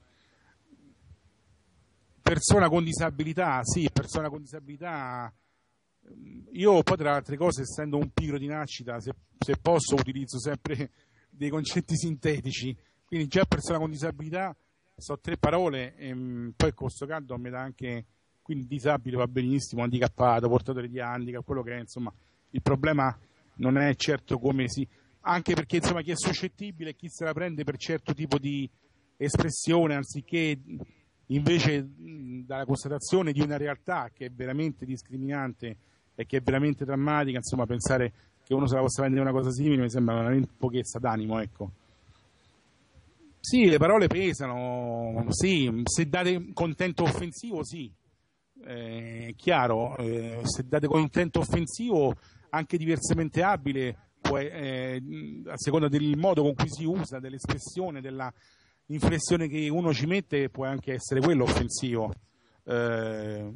Persona con disabilità, sì, persona con disabilità, io poi tra altre cose, essendo un pigro di nascita, se, se posso utilizzo sempre dei concetti sintetici, quindi già persona con disabilità so tre parole, e poi con sto caldo mi dà anche, quindi disabile va benissimo, handicappato, portatore di handicap, quello che è, insomma, il problema non è certo come si, anche perché insomma chi è suscettibile, chi se la prende per certo tipo di espressione, anziché invece dalla constatazione di una realtà che è veramente discriminante e che è veramente drammatica, insomma, pensare che uno se la possa prendere una cosa simile mi sembra veramente pochezza d'animo, ecco. Sì, le parole pesano, sì, se date contento offensivo, sì, è eh, chiaro, eh, se date contento offensivo, anche diversamente abile, può, eh, a seconda del modo con cui si usa, dell'espressione, della inflessione che uno ci mette, può anche essere quello offensivo. Eh,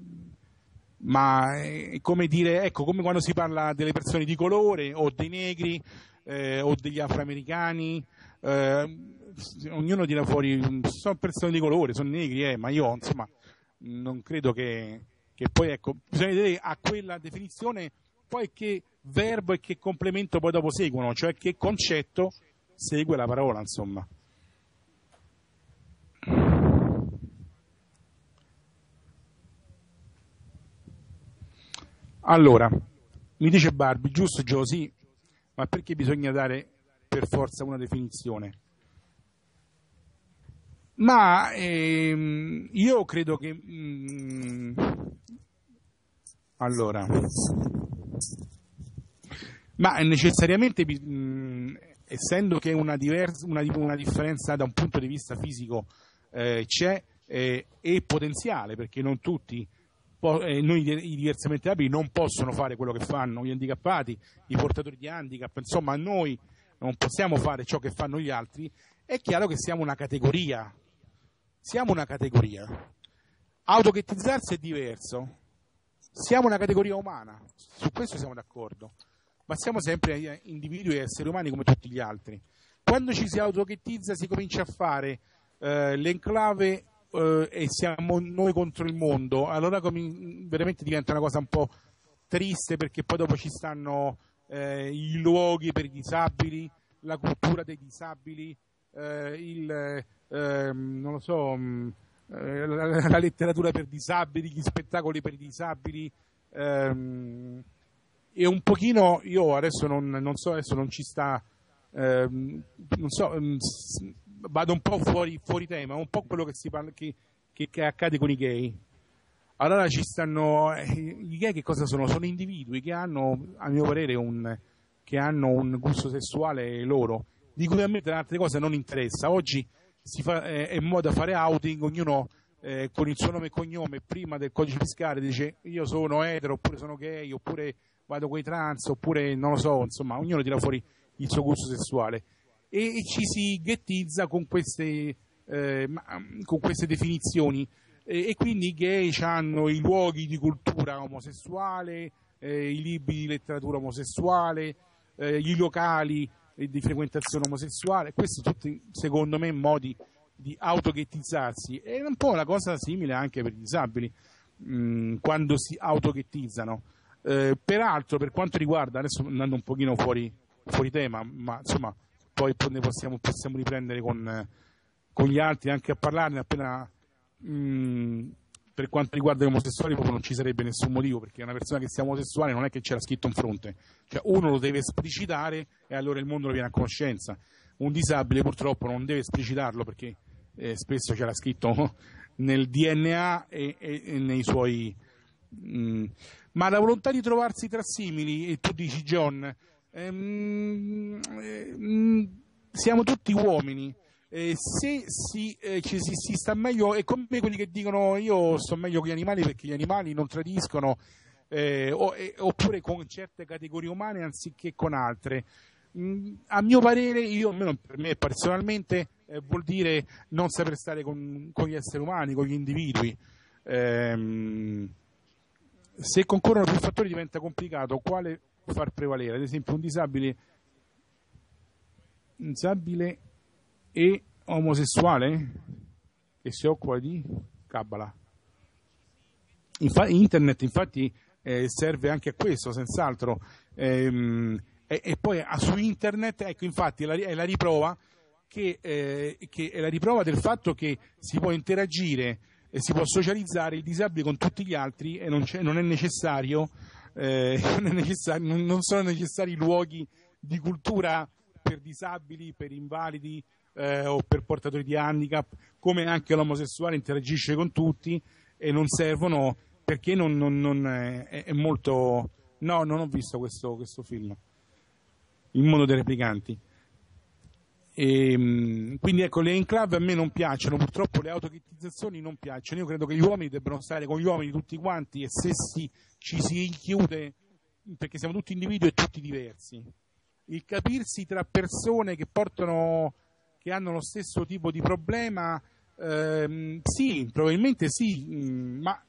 ma è come dire, ecco, come quando si parla delle persone di colore o dei negri eh, o degli afroamericani, eh, ognuno tira fuori, sono persone di colore, sono negri, eh, ma io insomma non credo che, che poi, ecco, bisogna vedere a quella definizione poi che verbo e che complemento poi dopo seguono, cioè che concetto segue la parola, insomma. Allora, mi dice Barbie, giusto Gio, sì, ma perché bisogna dare per forza una definizione? Ma ehm, io credo che mm, allora ma necessariamente mh, essendo che una, divers- una, una differenza da un punto di vista fisico eh, c'è eh, e potenziale, perché non tutti po- eh, noi i diversamente abili non possono fare quello che fanno gli handicappati, i portatori di handicap, insomma noi non possiamo fare ciò che fanno gli altri. È chiaro che siamo una categoria. Siamo una categoria. Autoghettizzarsi è diverso. Siamo una categoria umana, su questo siamo d'accordo, ma siamo sempre individui e esseri umani come tutti gli altri. Quando ci si autoghettizza si comincia a fare eh, l'enclave eh, e siamo noi contro il mondo, allora com- veramente diventa una cosa un po' triste, perché poi dopo ci stanno eh, i luoghi per i disabili, la cultura dei disabili, eh, il, eh, non lo so, mh, eh, la, la letteratura per disabili, gli spettacoli per i disabili, ehm, e un pochino, io adesso non, non so, adesso non ci sta, ehm, non so, ehm, vado un po' fuori, fuori tema, un po' quello che si parla, che, che, che accade con i gay. Allora ci stanno, eh, i gay che cosa sono? Sono individui che hanno, a mio parere, un, che hanno un gusto sessuale loro, di cui a me tra altre cose non interessa. Oggi si fa, eh, è moda fare outing, ognuno eh, con il suo nome e cognome prima del codice fiscale dice io sono etero, oppure sono gay, oppure vado coi trans, oppure non lo so, insomma ognuno tira fuori il suo gusto sessuale e, e ci si ghettizza con queste, eh, con queste definizioni. E quindi i gay hanno i luoghi di cultura omosessuale, eh, i libri di letteratura omosessuale, eh, i locali di frequentazione omosessuale. Questi tutti, secondo me, modi di autoghettizzarsi. È un po' una cosa simile anche per i disabili, mh, quando si autoghettizzano. Eh, peraltro, per quanto riguarda, adesso andando un pochino fuori, fuori tema, ma insomma poi ne possiamo, possiamo riprendere con, con gli altri anche a parlarne appena... Mm, per quanto riguarda gli omosessuali proprio non ci sarebbe nessun motivo, perché una persona che sia omosessuale non è che c'era scritto in fronte, cioè uno lo deve esplicitare e allora il mondo lo viene a conoscenza. Un disabile purtroppo non deve esplicitarlo perché eh, spesso c'era scritto nel D N A e, e, e nei suoi mm. Ma la volontà di trovarsi tra simili, e tu dici John, ehm, ehm, siamo tutti uomini. Eh, se si, eh, ci, si, si sta meglio, è come quelli che dicono io sto meglio con gli animali perché gli animali non tradiscono, eh, o, eh, oppure con certe categorie umane anziché con altre. Mm, a mio parere, io almeno per me personalmente, eh, vuol dire non saper stare con, con gli esseri umani, con gli individui. Ehm, se concorrono più fattori diventa complicato quale far prevalere. Ad esempio un disabile, un disabile e omosessuale che si occupa di Kabbalah. Infa- internet infatti eh, serve anche a questo, senz'altro. Ehm, e, e poi ah, su internet, ecco, infatti è la, è la riprova che, eh, che è la riprova del fatto che si può interagire e si può socializzare il disabile con tutti gli altri e non, c'è, non è necessario, eh, non, è necessario non, non sono necessari luoghi di cultura per disabili, per invalidi eh, o per portatori di handicap, come anche l'omosessuale interagisce con tutti e non servono, perché non, non, non è, è molto... No, non ho visto questo, questo film, Il mondo dei replicanti. E, quindi ecco, le enclave a me non piacciono, purtroppo le autoghettizzazioni non piacciono. Io credo che gli uomini debbano stare con gli uomini tutti quanti, e se si, ci si chiude, perché siamo tutti individui e tutti diversi, il capirsi tra persone che portano, che hanno lo stesso tipo di problema, ehm, sì, probabilmente sì, ma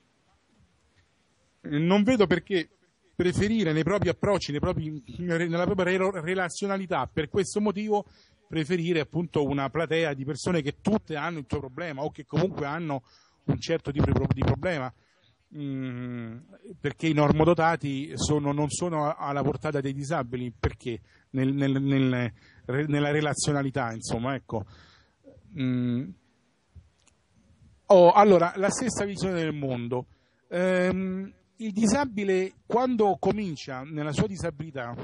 non vedo perché preferire nei propri approcci, nei propri, nella propria relazionalità, per questo motivo preferire appunto una platea di persone che tutte hanno il tuo problema o che comunque hanno un certo tipo di problema, mm, perché i normodotati sono, non sono alla portata dei disabili, perché nel, nel, nel, nella relazionalità, insomma, ecco. Mm. Oh, allora, la stessa visione del mondo. Ehm, il disabile, quando comincia nella sua disabilità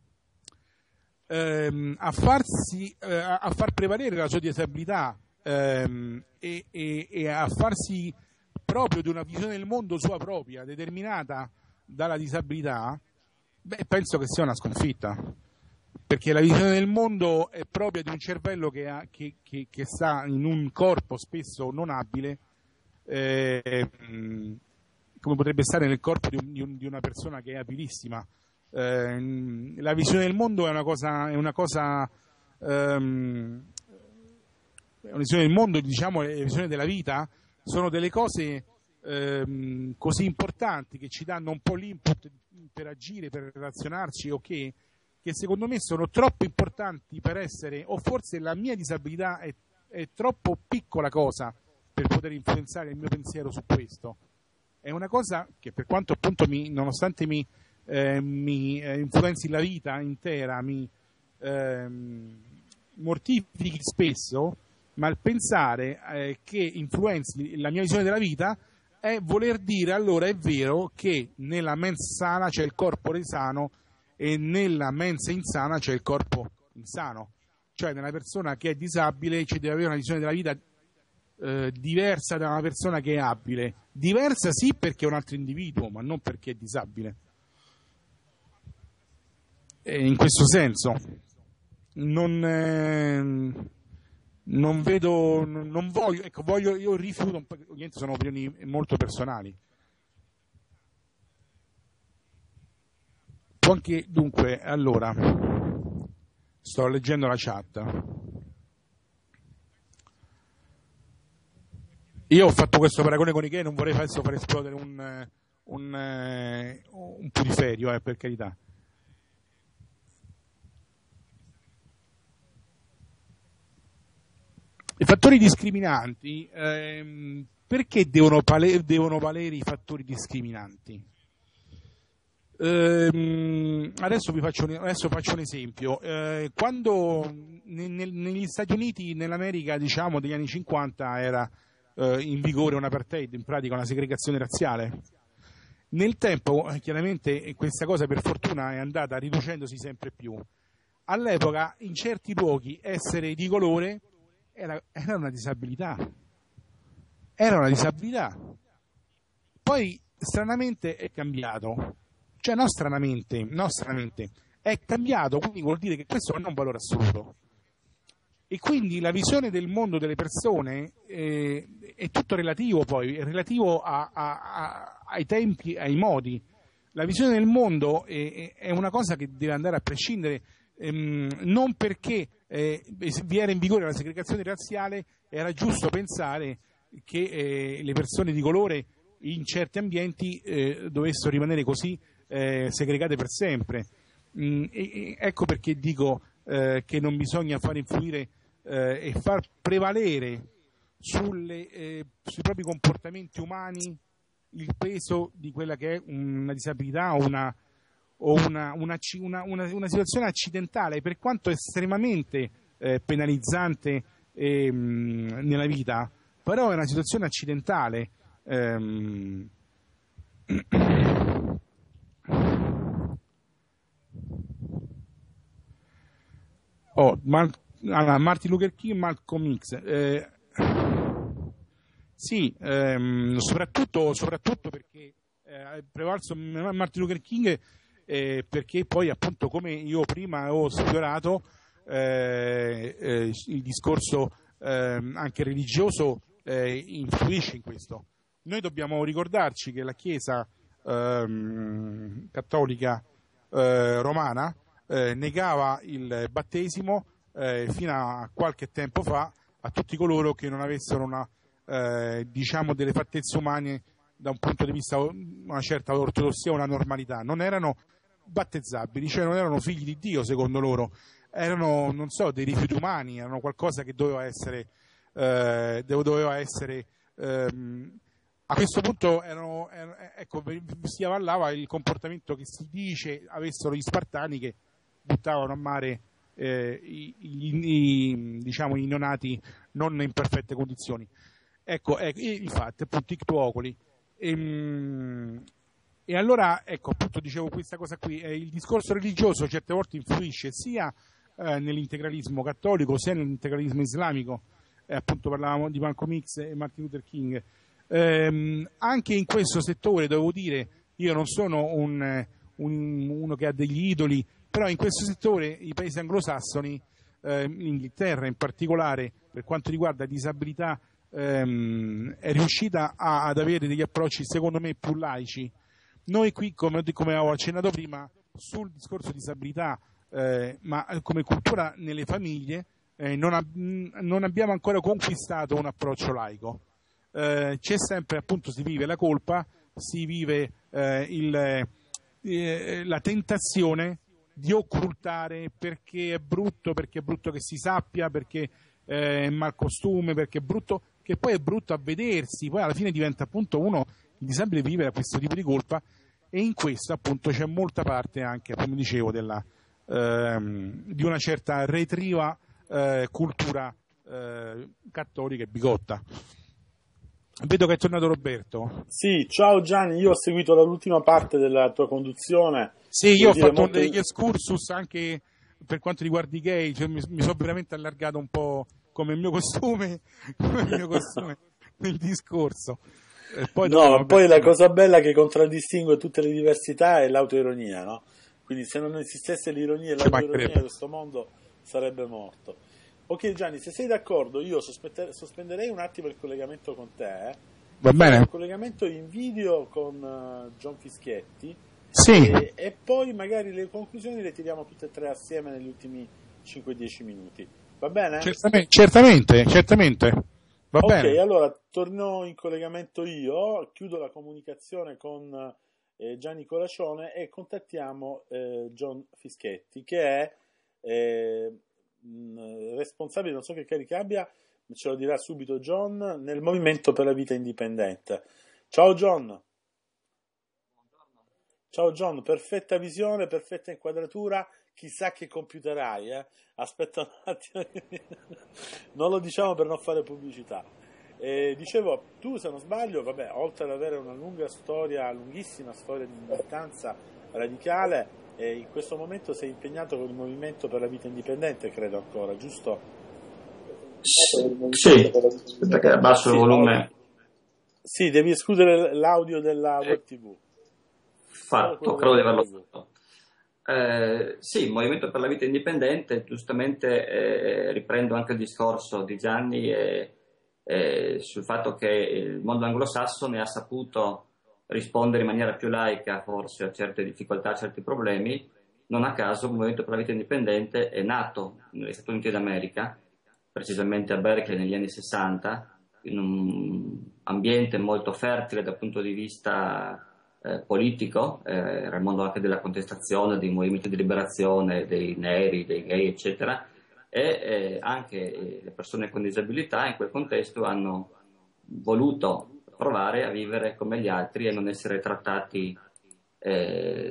ehm, a farsi eh, a far prevalere la sua disabilità ehm, e, e, e a farsi proprio di una visione del mondo sua propria, determinata dalla disabilità, beh, penso che sia una sconfitta, perché la visione del mondo è propria di un cervello che, ha, che, che, che sta in un corpo spesso non abile, eh, come potrebbe stare nel corpo di, un, di una persona che è abilissima. Eh, la visione del mondo è una cosa, è una cosa ehm, è una visione del mondo, diciamo, la visione della vita, sono delle cose ehm, così importanti che ci danno un po' l'input per agire, per relazionarci, o che, che secondo me sono troppo importanti per essere, o forse la mia disabilità è, è troppo piccola cosa per poter influenzare il mio pensiero su questo. È una cosa che, per quanto appunto mi, nonostante mi, eh, mi eh, influenzi la vita intera, mi eh, mortifichi spesso, ma il pensare eh, che influenzi la mia visione della vita è voler dire, allora è vero che nella mens sana c'è il corpo sano e nella mens insana c'è il corpo insano. Cioè nella persona che è disabile ci deve avere una visione della vita eh, diversa da una persona che è abile. Diversa sì, perché è un altro individuo, ma non perché è disabile. E in questo senso non... Eh, non vedo, non voglio, ecco, voglio, io rifiuto, ovviamente sono opinioni molto personali. Può anche, dunque, allora, sto leggendo la chat. Io ho fatto questo paragone con Ikea, non vorrei adesso far esplodere un, un, un putiferio, eh, per carità. I fattori discriminanti, ehm, perché devono, pale- devono valere i fattori discriminanti? Ehm, adesso vi faccio un, adesso faccio un esempio. Eh, quando ne, ne, negli Stati Uniti, nell'America, diciamo, degli anni cinquanta era eh, in vigore un apartheid, in pratica una segregazione razziale. Nel tempo, chiaramente, questa cosa per fortuna è andata riducendosi sempre più. All'epoca, in certi luoghi, essere di colore Era, era una disabilità, era una disabilità. Poi stranamente è cambiato, cioè non stranamente, non stranamente, è cambiato, quindi vuol dire che questo non è un valore assoluto. E quindi la visione del mondo delle persone eh, è tutto relativo, poi è relativo a, a, a, ai tempi, ai modi. La visione del mondo è, è una cosa che deve andare a prescindere ehm, non perché eh, vi era in vigore la segregazione razziale, era giusto pensare che eh, le persone di colore in certi ambienti eh, dovessero rimanere così eh, segregate per sempre. Mm, e, e ecco perché dico eh, che non bisogna far influire eh, e far prevalere sulle, eh, sui propri comportamenti umani il peso di quella che è una disabilità o una, o una, una, una, una, una situazione accidentale, per quanto estremamente eh, penalizzante eh, nella vita, però è una situazione accidentale. Ehm... Oh, Mar- allora, Martin Luther King e Malcolm X. Eh, sì, ehm, soprattutto, soprattutto perché eh, è prevalso Martin Luther King eh, perché poi appunto come io prima ho sfiorato eh, eh, il discorso eh, anche religioso eh, influisce in questo. Noi dobbiamo ricordarci che la Chiesa ehm, cattolica eh, romana eh, negava il battesimo eh, fino a qualche tempo fa a tutti coloro che non avessero una Eh, diciamo delle fattezze umane da un punto di vista una certa ortodossia, una normalità, non erano battezzabili, cioè non erano figli di Dio secondo loro, erano non so dei rifiuti umani, erano qualcosa che doveva essere eh, doveva essere ehm, a questo punto erano, erano, ecco, si avallava il comportamento che si dice avessero gli Spartani, che buttavano a mare eh, i, i, i, diciamo, i neonati non in perfette condizioni. Ecco, ecco, infatti, appunto, ictuocoli. E, e allora, ecco, appunto, dicevo questa cosa qui, eh, il discorso religioso certe volte influisce sia eh, nell'integralismo cattolico, sia nell'integralismo islamico, eh, appunto parlavamo di Malcolm X e Martin Luther King. Ehm, anche in questo settore, devo dire, io non sono un, un, uno che ha degli idoli, però in questo settore i paesi anglosassoni, eh, l'Inghilterra in particolare, per quanto riguarda disabilità, Ehm, è riuscita a, ad avere degli approcci secondo me più laici. Noi qui, come, come avevo accennato prima, sul discorso di disabilità, eh, ma come cultura nelle famiglie, eh, non, ab- non abbiamo ancora conquistato un approccio laico. Eh, c'è sempre, appunto, si vive la colpa, si vive eh, il, eh, la tentazione di occultare perché è brutto, perché è brutto che si sappia, perché eh, è malcostume, perché è brutto, che poi è brutto a vedersi, poi alla fine diventa appunto uno, il disabile vive da questo tipo di colpa, e in questo appunto c'è molta parte anche, come dicevo, della, ehm, di una certa retriva eh, cultura eh, cattolica e bigotta. Vedo che è tornato Roberto. Sì, ciao Gianni, io ho seguito l'ultima parte della tua conduzione. Sì, io ho fatto molto... degli excursus anche per quanto riguarda i gay, cioè mi, mi sono veramente allargato un po' come il mio costume, come il mio costume nel discorso. E poi no, dopo, poi vabbè, la cosa bella che contraddistingue tutte le diversità è l'autoironia, no? Quindi se non esistesse l'ironia e l'autoironia, questo mondo sarebbe morto. Ok Gianni, se sei d'accordo io sospenderei un attimo il collegamento con te. Va bene. Un collegamento in video con uh, John Fischetti. Sì. E, e poi magari le conclusioni le tiriamo tutte e tre assieme negli ultimi cinque dieci minuti. Va bene? Certamente, certamente, certamente. Va ok, bene. allora torno in collegamento io, chiudo la comunicazione con eh, Gianni Colacione e contattiamo eh, John Fischetti, che è eh, mh, responsabile, non so che carica abbia, ce lo dirà subito John, nel Movimento per la Vita Indipendente. Ciao John. Ciao John, perfetta visione, perfetta inquadratura, chissà che computer hai, eh? Aspetta un attimo, non lo diciamo per non fare pubblicità. Eh, dicevo, tu se non sbaglio, vabbè, oltre ad avere una lunga storia, lunghissima storia di militanza radicale, eh, in questo momento sei impegnato con il Movimento per la Vita Indipendente, credo ancora, giusto? Sì, aspetta che abbasso sì, il volume. Sì, devi escludere l'audio della web tivù. Fatto, credo di averlo fatto. Eh, sì, il Movimento per la Vita Indipendente, giustamente eh, riprendo anche il discorso di Gianni e, e sul fatto che il mondo anglosassone ha saputo rispondere in maniera più laica forse a certe difficoltà, a certi problemi, non a caso il Movimento per la Vita Indipendente è nato negli Stati Uniti d'America, precisamente a Berkeley negli anni sessanta, in un ambiente molto fertile dal punto di vista eh, politico, eh, era il mondo anche della contestazione, dei movimenti di liberazione, dei neri, dei gay, eccetera, e eh, anche le persone con disabilità in quel contesto hanno voluto provare a vivere come gli altri e non essere trattati eh,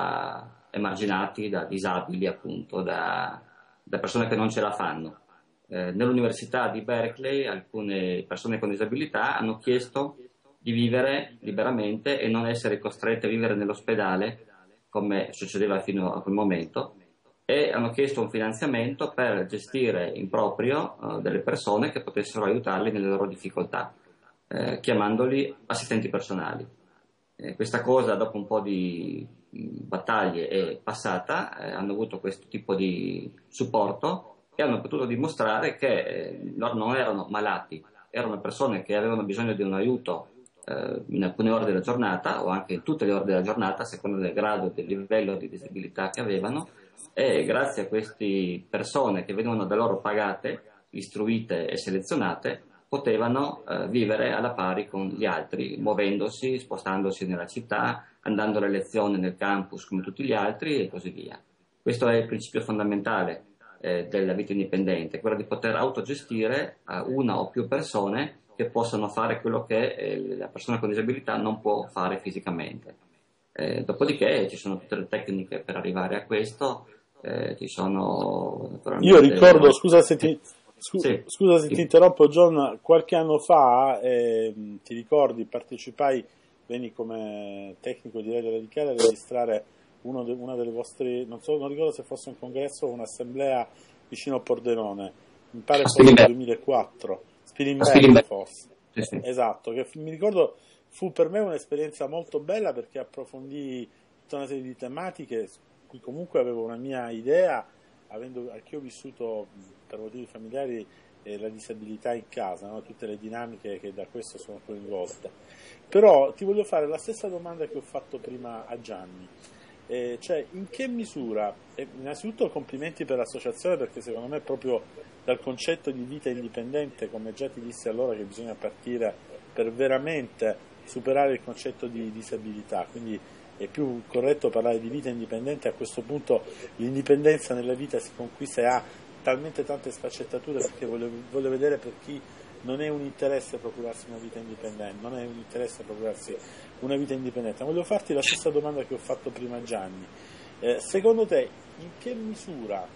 da emarginati, da disabili, appunto, da, da persone che non ce la fanno. Eh, nell'Università di Berkeley alcune persone con disabilità hanno chiesto di vivere liberamente e non essere costrette a vivere nell'ospedale come succedeva fino a quel momento, e hanno chiesto un finanziamento per gestire in proprio uh, delle persone che potessero aiutarli nelle loro difficoltà, eh, chiamandoli assistenti personali. Eh, questa cosa, dopo un po' di mh, battaglie, è passata, eh, hanno avuto questo tipo di supporto e hanno potuto dimostrare che eh, loro non erano malati, erano persone che avevano bisogno di un aiuto eh, in alcune ore della giornata o anche in tutte le ore della giornata, a seconda del grado e del livello di disabilità che avevano, e grazie a queste persone che venivano da loro pagate, istruite e selezionate, potevano eh, vivere alla pari con gli altri, muovendosi, spostandosi nella città, andando alle lezioni nel campus come tutti gli altri e così via. Questo è il principio fondamentale eh, della vita indipendente, quello di poter autogestire eh, una o più persone che possano fare quello che eh, la persona con disabilità non può fare fisicamente. Eh, dopodiché ci sono tutte le tecniche per arrivare a questo. Eh, ci sono Io ricordo, scusa se ti, scu- sì. scusa se sì. ti interrompo, John, qualche anno fa, eh, ti ricordi, partecipai, venni come tecnico di radio radicale a registrare uno de- una delle vostre, non so, non ricordo se fosse un congresso o un'assemblea vicino a Pordenone, mi pare fosse nel duemilaquattro, Spilimbergo fosse, sì, sì. esatto, che f- mi ricordo fu per me un'esperienza molto bella perché approfondì tutta una serie di tematiche cui comunque avevo una mia idea, avendo anch'io vissuto per motivi familiari eh, la disabilità in casa, no? Tutte le dinamiche che da questo sono coinvolte. Però ti voglio fare la stessa domanda che ho fatto prima a Gianni, eh, cioè in che misura, eh, innanzitutto complimenti per l'associazione, perché secondo me proprio dal concetto di vita indipendente, come già ti dissi allora, che bisogna partire per veramente superare il concetto di disabilità, quindi è più corretto parlare di vita indipendente. A questo punto l'indipendenza nella vita si conquista e ha talmente tante sfaccettature, perché voglio, voglio vedere per chi non è un interesse procurarsi una vita indipendente, non è un interesse procurarsi una vita indipendente. Voglio farti la stessa domanda che ho fatto prima a Gianni. Eh, secondo te in che misura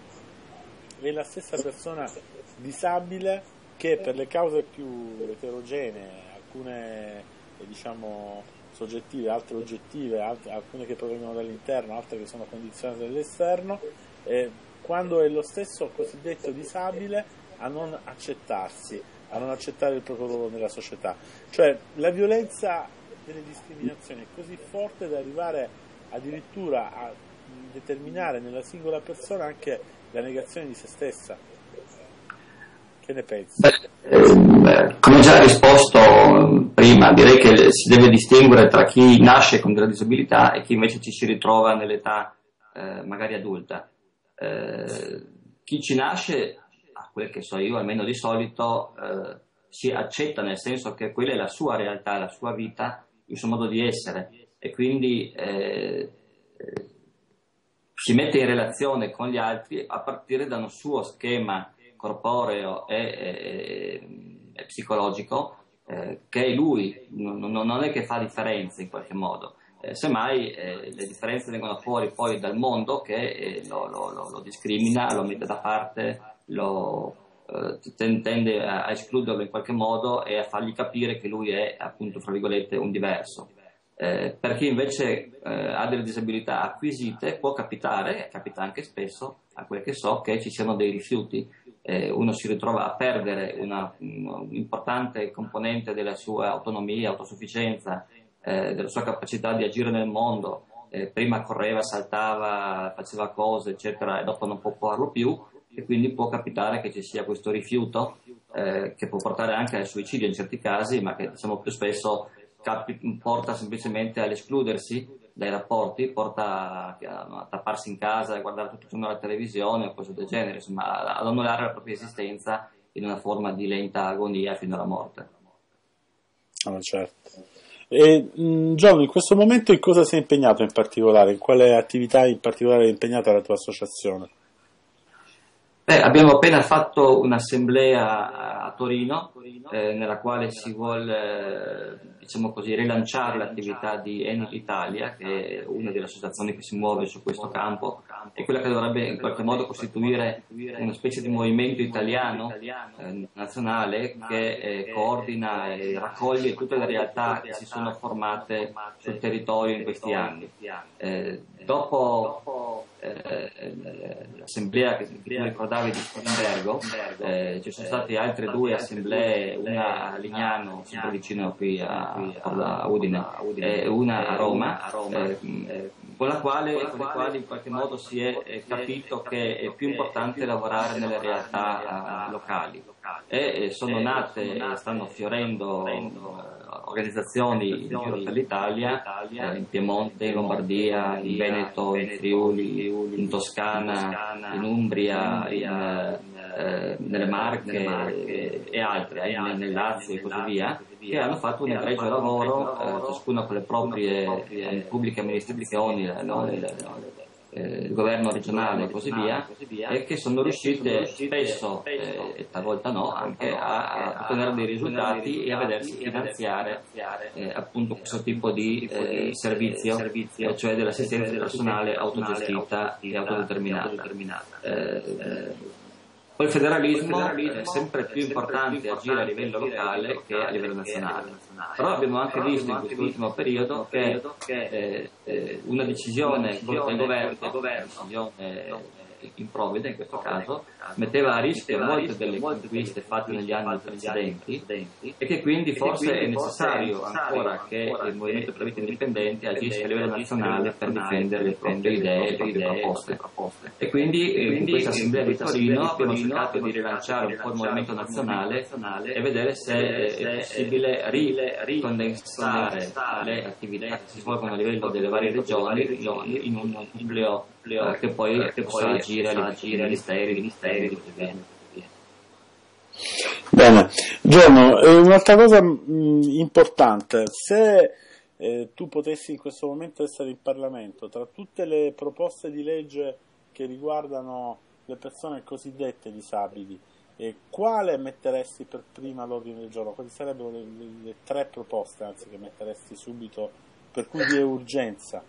è la stessa persona disabile che per le cause più eterogenee, alcune eh, diciamo soggettive, altre oggettive, altre, alcune che provengono dall'interno, altre che sono condizionate dall'esterno, eh, quando è lo stesso cosiddetto disabile a non accettarsi, a non accettare il proprio ruolo nella società. Cioè la violenza delle discriminazioni è così forte da arrivare addirittura a determinare nella singola persona anche la negazione di se stessa. Che ne pensi? Beh, come già risposto prima, direi che si deve distinguere tra chi nasce con delle disabilità e chi invece ci si ritrova nell'età eh, magari adulta. Eh, chi ci nasce, a quel che so io, almeno di solito, eh, si accetta, nel senso che quella è la sua realtà, la sua vita, il suo modo di essere, e quindi eh, eh, si mette in relazione con gli altri a partire da un suo schema corporeo e, e, e psicologico eh, che è lui, non, non è che fa differenze in qualche modo, eh, semmai eh, le differenze vengono fuori poi dal mondo che eh, lo, lo, lo, lo discrimina, lo mette da parte, lo eh, tende a, a escluderlo in qualche modo e a fargli capire che lui è, appunto, fra virgolette, un diverso. Eh, per chi invece eh, ha delle disabilità acquisite può capitare, capita anche spesso, a quel che so, che ci siano dei rifiuti. Eh, uno si ritrova a perdere una, un'importante componente della sua autonomia, autosufficienza, eh, della sua capacità di agire nel mondo. Eh, prima correva, saltava, faceva cose, eccetera, e dopo non può farlo più, e quindi può capitare che ci sia questo rifiuto eh, che può portare anche al suicidio in certi casi, ma che, diciamo, più spesso capi- porta semplicemente all'escludersi dai rapporti, porta a, a tapparsi in casa e guardare tutto il giorno la televisione o cose del genere, insomma, ad annullare la propria esistenza in una forma di lenta agonia fino alla morte. Ah, certo. E John, in questo momento in cosa sei impegnato in particolare? In quale attività in particolare è impegnata la tua associazione? Beh, abbiamo appena fatto un'assemblea a Torino eh, nella quale si vuole eh, diciamo così, rilanciare l'attività di Enel Italia, che è una delle associazioni che si muove su questo campo, e quella che dovrebbe in qualche modo costituire una specie di movimento italiano eh, nazionale che eh, coordina e raccoglie tutte le realtà che si sono formate sul territorio in questi anni. Eh, dopo eh, l'assemblea che tu ricordavi di Sponbergo, eh, ci sono state altre due assemblee, una a Lignano, sempre vicino qui a, a Udine, e una a Roma, eh, con la quale, con le quali in qualche modo si è capito che è più importante lavorare nelle realtà uh, locali, e, e sono nate e stanno fiorendo uh, organizzazioni in giro per l'Italia, uh, in Piemonte, in Lombardia, in Veneto, in Friuli, in Toscana, in Umbria, in, uh, nelle Marche e, e altre, eh, nel Lazio e così via, che hanno fatto un egregio lavoro, eh, ciascuno con le proprie eh, pubbliche amministrazioni, eh, no, il, eh, il governo regionale e così via, e che sono riuscite spesso, eh, e talvolta no, anche a, a ottenere dei risultati e a vedersi finanziare eh, appunto questo tipo di eh, servizio, eh, cioè dell'assistenza personale autogestita e autodeterminata. Eh, Poi il federalismo è sempre più importante agire a livello locale che a livello nazionale. Però abbiamo anche visto in quest'ultimo periodo che eh, eh, una decisione del governo, una decisione improvvida in questo caso, metteva a rischio molte delle conquiste fatte negli anni precedenti, e che quindi forse è necessario ancora che il Movimento per la Vita Indipendente agisca a livello nazionale per difendere le proprie idee, le proprie proposte. E quindi eh, in questa assemblea di Torino abbiamo cercato di rilanciare un po' il movimento nazionale e vedere se è possibile ricondensare le attività che si svolgono a livello delle varie regioni in un nucleo eh, che poi che possa agire ai ministeri, ministeri e così via. Bene, Giorno, eh, un'altra cosa mh, importante, se eh, tu potessi in questo momento essere in Parlamento, tra tutte le proposte di legge che riguardano le persone cosiddette disabili, eh, quale metteresti per prima all'ordine del giorno? Quali sarebbero le, le, le tre proposte, anzi, che metteresti subito, per cui vi è urgenza?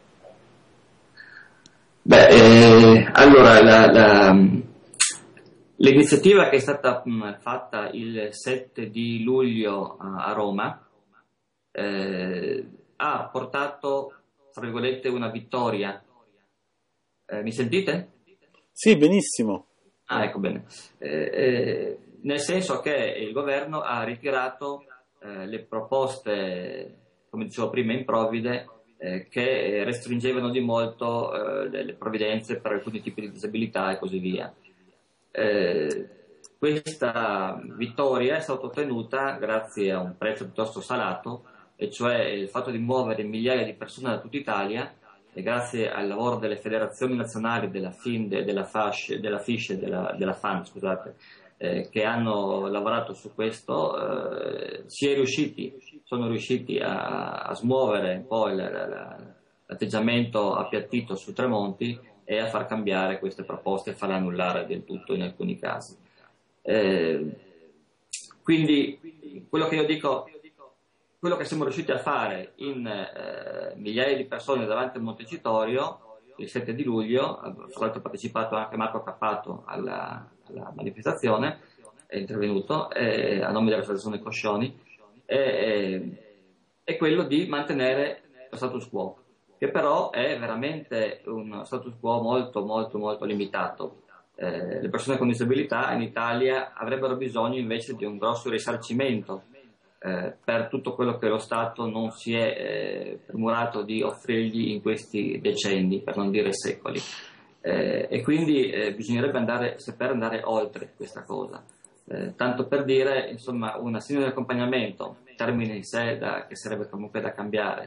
Beh, eh, allora la, la, l'iniziativa che è stata mh, fatta il sette di luglio a, a Roma eh, ha portato, tra virgolette, una vittoria. Eh, mi sentite? Sì, benissimo. Ah, ecco, bene. Eh, eh, nel senso che il governo ha ritirato eh, le proposte, come dicevo prima, improvvide, eh, che restringevano di molto eh, le provvidenze per alcuni tipi di disabilità e così via. Eh, questa vittoria è stata ottenuta grazie a un prezzo piuttosto salato, e cioè il fatto di muovere migliaia di persone da tutta Italia, e grazie al lavoro delle federazioni nazionali della F I N, della F A S H, della F I S H e della, della F A M, scusate, eh, che hanno lavorato su questo, eh, si è riusciti, sono riusciti a, a smuovere un po' il, la, l'atteggiamento appiattito su Tremonti e a far cambiare queste proposte e farle annullare del tutto in alcuni casi. Eh, quindi quello che io dico, quello che siamo riusciti a fare in eh, migliaia di persone davanti al Montecitorio il sette di luglio, fra l'altro ha partecipato anche Marco Cappato alla, alla manifestazione, è intervenuto eh, a nome dell'associazione Coscioni, è, è quello di mantenere lo status quo, che però è veramente un status quo molto molto molto limitato. Eh, le persone con disabilità in Italia avrebbero bisogno invece di un grosso risarcimento eh, per tutto quello che lo Stato non si è eh, premurato di offrirgli in questi decenni, per non dire secoli. Eh, e quindi eh, bisognerebbe andare, saper andare oltre questa cosa. Eh, tanto per dire, insomma, un assegno di accompagnamento, termine in sé da, che sarebbe comunque da cambiare,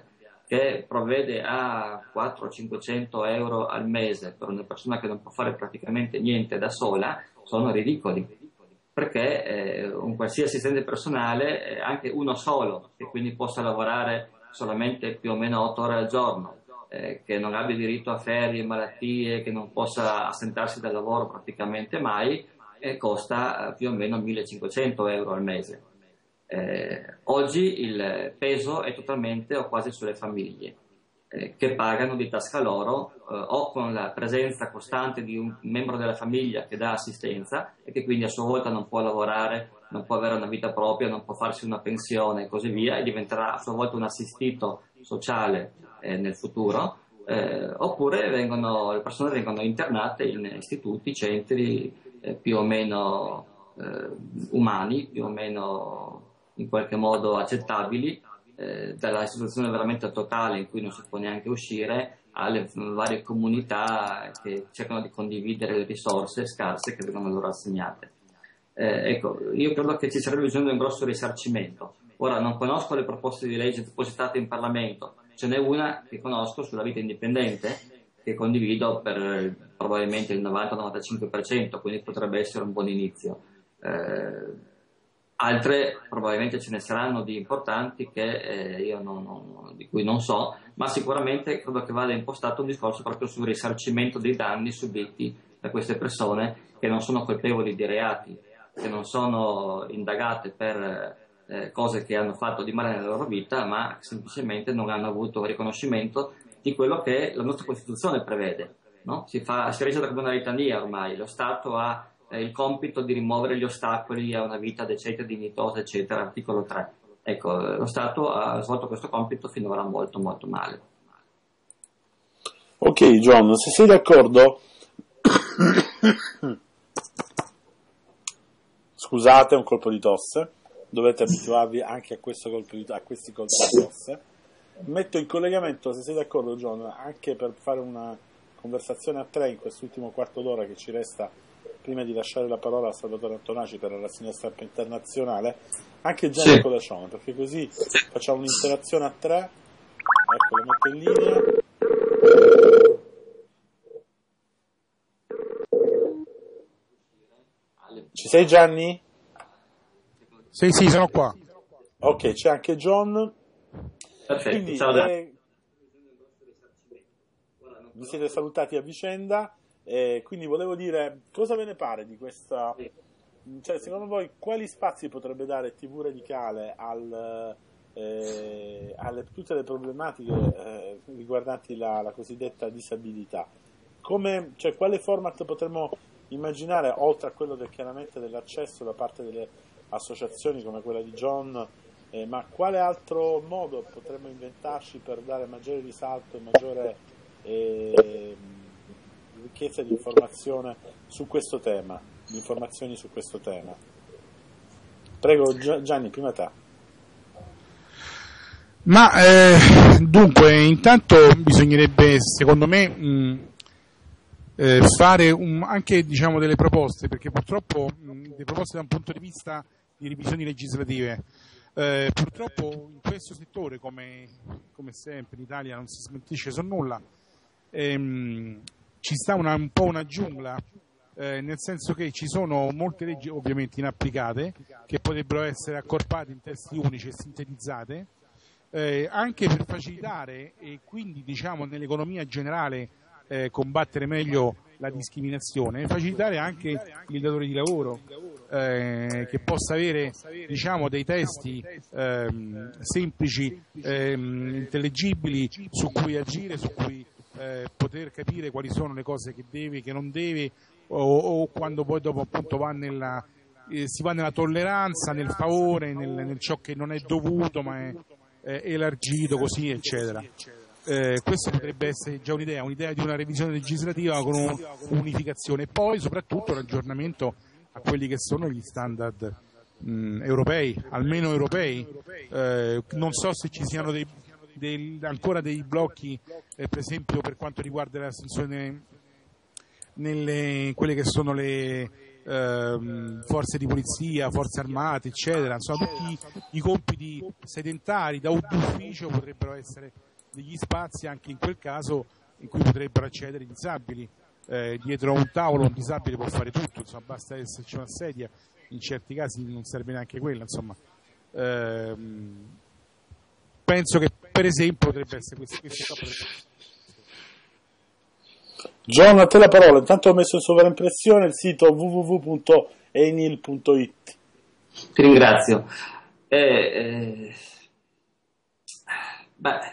che provvede a quattrocento-cinquecento euro al mese per una persona che non può fare praticamente niente da sola, sono ridicoli, perché eh, un qualsiasi assistente personale, eh, anche uno solo, che quindi possa lavorare solamente più o meno otto ore al giorno, eh, che non abbia diritto a ferie, malattie, che non possa assentarsi dal lavoro praticamente mai, eh, costa eh, più o meno millecinquecento euro al mese. Eh, oggi il peso è totalmente o quasi sulle famiglie, eh, che pagano di tasca loro, eh, o con la presenza costante di un membro della famiglia che dà assistenza e che quindi a sua volta non può lavorare, non può avere una vita propria, non può farsi una pensione e così via, e diventerà a sua volta un assistito sociale eh, nel futuro, eh, oppure vengono, le persone vengono internate in istituti, centri eh, più o meno eh, umani, più o meno in qualche modo accettabili, eh, dalla situazione veramente totale in cui non si può neanche uscire, alle varie comunità che cercano di condividere le risorse scarse che vengono loro assegnate. Eh, ecco, io credo che ci sarebbe bisogno di un grosso risarcimento. Ora non conosco le proposte di legge depositate in Parlamento, ce n'è una che conosco sulla vita indipendente, che condivido per probabilmente il novanta novantacinque per cento, quindi potrebbe essere un buon inizio. Eh, Altre probabilmente ce ne saranno di importanti che eh, io non, non, di cui non so, ma sicuramente credo che vada impostato un discorso proprio sul risarcimento dei danni subiti da queste persone che non sono colpevoli di reati, che non sono indagate per eh, cose che hanno fatto di male nella loro vita, ma semplicemente non hanno avuto riconoscimento di quello che la nostra Costituzione prevede, no? Si fa, si regge da una litania ormai, lo Stato ha il compito di rimuovere gli ostacoli a una vita decente, dignitosa, eccetera, articolo tre. Ecco, lo Stato ha svolto questo compito finora molto molto male. Ok John, se sei d'accordo, scusate, un colpo di tosse, dovete abituarvi anche a, questo colpo di, a questi colpi di tosse. Metto in collegamento, se sei d'accordo John, anche per fare una conversazione a tre in quest'ultimo quarto d'ora che ci resta prima di lasciare la parola a Salvatore Antonaci per la rassegna stampa internazionale, anche Gianni sì. Colacione, perché così facciamo un'interazione a tre. Ecco, lo metto in linea. Ci sei Gianni? Sì, sì, sono qua. Ok, c'è anche John. Perfetto, quindi ciao. Eh, vi siete salutati a vicenda. Eh, quindi volevo dire, cosa ve ne pare di questa, cioè secondo voi quali spazi potrebbe dare tivù Radicale al, eh, alle tutte le problematiche eh, riguardanti la, la cosiddetta disabilità? Come, cioè, quale format potremmo immaginare, oltre a quello del, chiaramente dell'accesso da parte delle associazioni come quella di John, eh, ma quale altro modo potremmo inventarci per dare maggiore risalto e maggiore eh, ricchezza di informazione su questo tema, di informazioni su questo tema? Prego Gianni, prima te. Ma eh, dunque, intanto bisognerebbe, secondo me, mh, eh, fare un, anche diciamo delle proposte, perché purtroppo mh, le proposte da un punto di vista di revisioni legislative, eh, purtroppo in questo settore, come, come sempre in Italia non si smentisce su nulla, ehm, ci sta una, un po' una giungla, eh, nel senso che ci sono molte leggi ovviamente inapplicate che potrebbero essere accorpate in testi unici e sintetizzate, eh, anche per facilitare e quindi diciamo nell'economia generale eh, combattere meglio la discriminazione, facilitare anche il datore di lavoro eh, che possa avere diciamo dei testi ehm, semplici, ehm, intellegibili su cui agire, su cui Eh, poter capire quali sono le cose che deve, che non deve, o, o quando poi dopo appunto va nella, eh, si va nella tolleranza, nel favore, nel, nel ciò che non è dovuto ma è, è elargito, così eccetera. Eh, questo potrebbe essere già un'idea, un'idea di una revisione legislativa con un, un'unificazione e poi soprattutto un aggiornamento a quelli che sono gli standard mh, europei, almeno europei. Eh, non so se ci siano dei Del, ancora dei blocchi eh, per esempio per quanto riguarda l'assunzione nelle quelle che sono le ehm, forze di polizia, forze armate eccetera, insomma tutti i compiti sedentari da d'ufficio potrebbero essere degli spazi anche in quel caso in cui potrebbero accedere i disabili. Eh, dietro a un tavolo un disabile può fare tutto, insomma, basta esserci una sedia, in certi casi non serve neanche quella, insomma. Ehm, penso che per esempio potrebbe essere questo, questo potrebbe... John, a te la parola. Intanto ho messo in sovraimpressione il sito w w w punto enil punto i t. Ti ringrazio. Eh, eh, beh,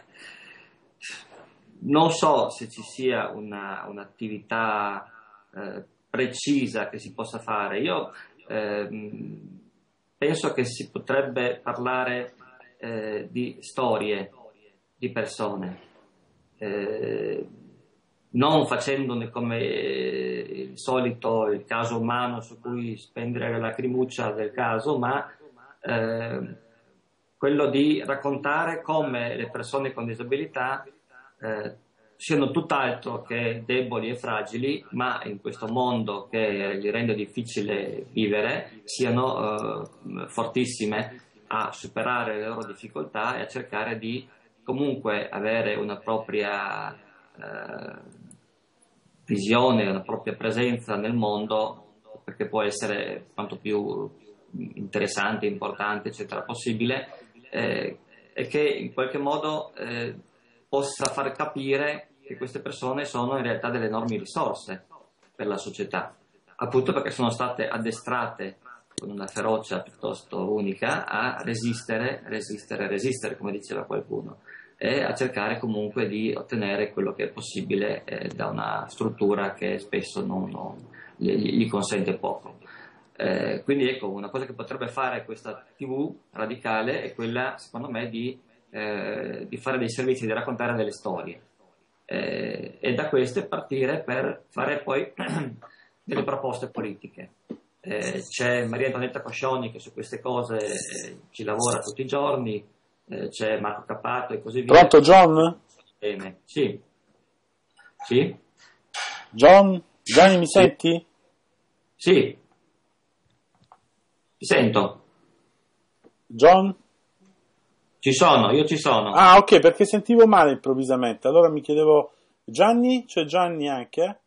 non so se ci sia una, un'attività eh, precisa che si possa fare. Io eh, penso che si potrebbe parlare eh, di storie di persone, eh, non facendone come il solito il caso umano su cui spendere la lacrimuccia del caso, ma eh, quello di raccontare come le persone con disabilità eh, siano tutt'altro che deboli e fragili, ma in questo mondo che gli rende difficile vivere siano eh, fortissime a superare le loro difficoltà e a cercare di comunque avere una propria eh, visione, una propria presenza nel mondo, perché può essere quanto più interessante, importante, eccetera, possibile, eh, e che in qualche modo eh, possa far capire che queste persone sono in realtà delle enormi risorse per la società, appunto perché sono state addestrate con una ferocia piuttosto unica a resistere, resistere, resistere, come diceva qualcuno, e a cercare comunque di ottenere quello che è possibile eh, da una struttura che spesso non, non, gli, gli consente poco. Eh, quindi ecco, una cosa che potrebbe fare questa tivù radicale è quella, secondo me, di, eh, di fare dei servizi, di raccontare delle storie eh, e da queste partire per fare poi delle proposte politiche. Eh, c'è Maria Antonietta Coscioni che su queste cose eh, ci lavora tutti i giorni, eh, c'è Marco Cappato e così via. Pronto John? Bene. Sì. Sì? John? Gianni, mi Sì. senti? Sì. Ti sento. John? Ci sono, io ci sono. Ah, ok, perché sentivo male improvvisamente. Allora mi chiedevo, Gianni? C'è Gianni anche?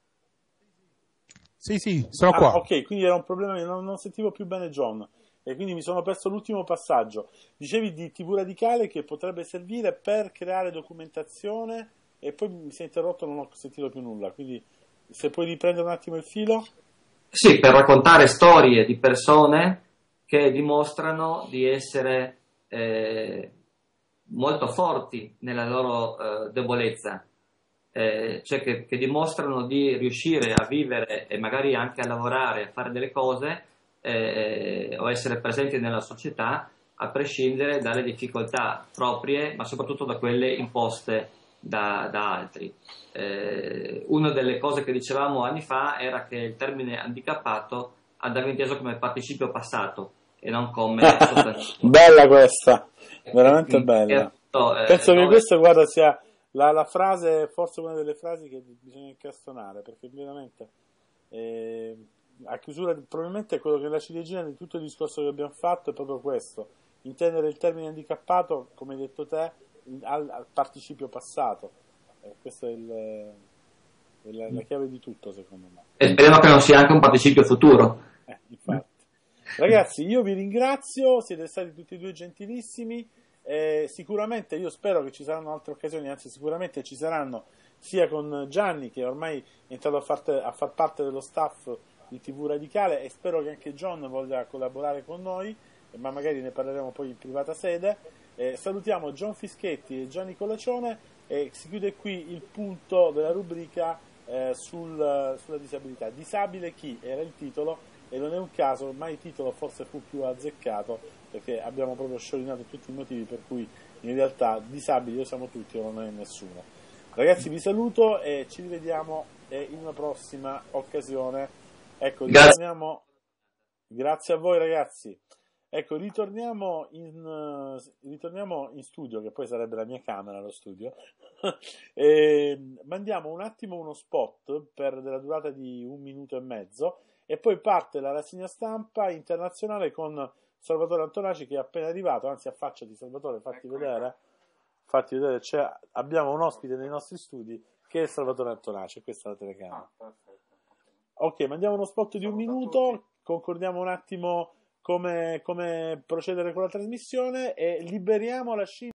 Sì, sì, sono ah, qua. Ok, quindi era un problema, non, non sentivo più bene John. E quindi mi sono perso l'ultimo passaggio. Dicevi di tivù radicale che potrebbe servire per creare documentazione e poi mi si è interrotto, non ho sentito più nulla. Quindi se puoi riprendere un attimo il filo. Sì, per raccontare storie di persone che dimostrano di essere eh, molto forti nella loro eh, debolezza, eh, cioè che, che dimostrano di riuscire a vivere e magari anche a lavorare, a fare delle cose eh, o essere presenti nella società a prescindere dalle difficoltà proprie, ma soprattutto da quelle imposte da, da altri. Eh, una delle cose che dicevamo anni fa era che il termine handicappato andava inteso come participio passato e non come sostantivo. Bella questa, veramente bella. Eh, Penso dove... che questa, guarda, sia la, la frase, forse una delle frasi che bisogna incastonare, perché veramente eh, a chiusura probabilmente quello che è la ciliegina di tutto il discorso che abbiamo fatto è proprio questo: intendere il termine handicappato, come hai detto te, al, al participio passato. Eh, questa è, il, è la, la chiave di tutto, secondo me. E speriamo che non sia anche un participio futuro. Eh, infatti. Ragazzi, io vi ringrazio, siete stati tutti e due gentilissimi. Eh, sicuramente io spero che ci saranno altre occasioni, anzi sicuramente ci saranno, sia con Gianni, che ormai è entrato a far, a far parte dello staff di tivù Radicale, e spero che anche John voglia collaborare con noi, ma magari ne parleremo poi in privata sede. Eh, salutiamo John Fischetti e Gianni Colacione e si chiude qui il punto della rubrica eh, sul, sulla disabilità. Disabile chi? Era il titolo, e non è un caso, ormai il titolo forse fu più azzeccato, perché abbiamo proprio sciorinato tutti i motivi per cui in realtà disabili lo siamo tutti o non è nessuno. Ragazzi, vi saluto e ci rivediamo in una prossima occasione. Ecco, ritorniamo. Grazie a voi ragazzi. Ecco, ritorniamo in, uh, ritorniamo in studio, che poi sarebbe la mia camera, lo studio. E mandiamo un attimo uno spot per della durata di un minuto e mezzo e poi parte la rassegna stampa internazionale con Salvatore Antonaci, che è appena arrivato. Anzi, affacciati Salvatore, fatti vedere. Infatti, vedete, c'è, abbiamo un ospite nei nostri studi che è Salvatore Antonace, questa è la telecamera. Ah, perfetto. Ok, mandiamo uno spot di un minuto, concordiamo un attimo come, come procedere con la trasmissione e liberiamo la scimmia.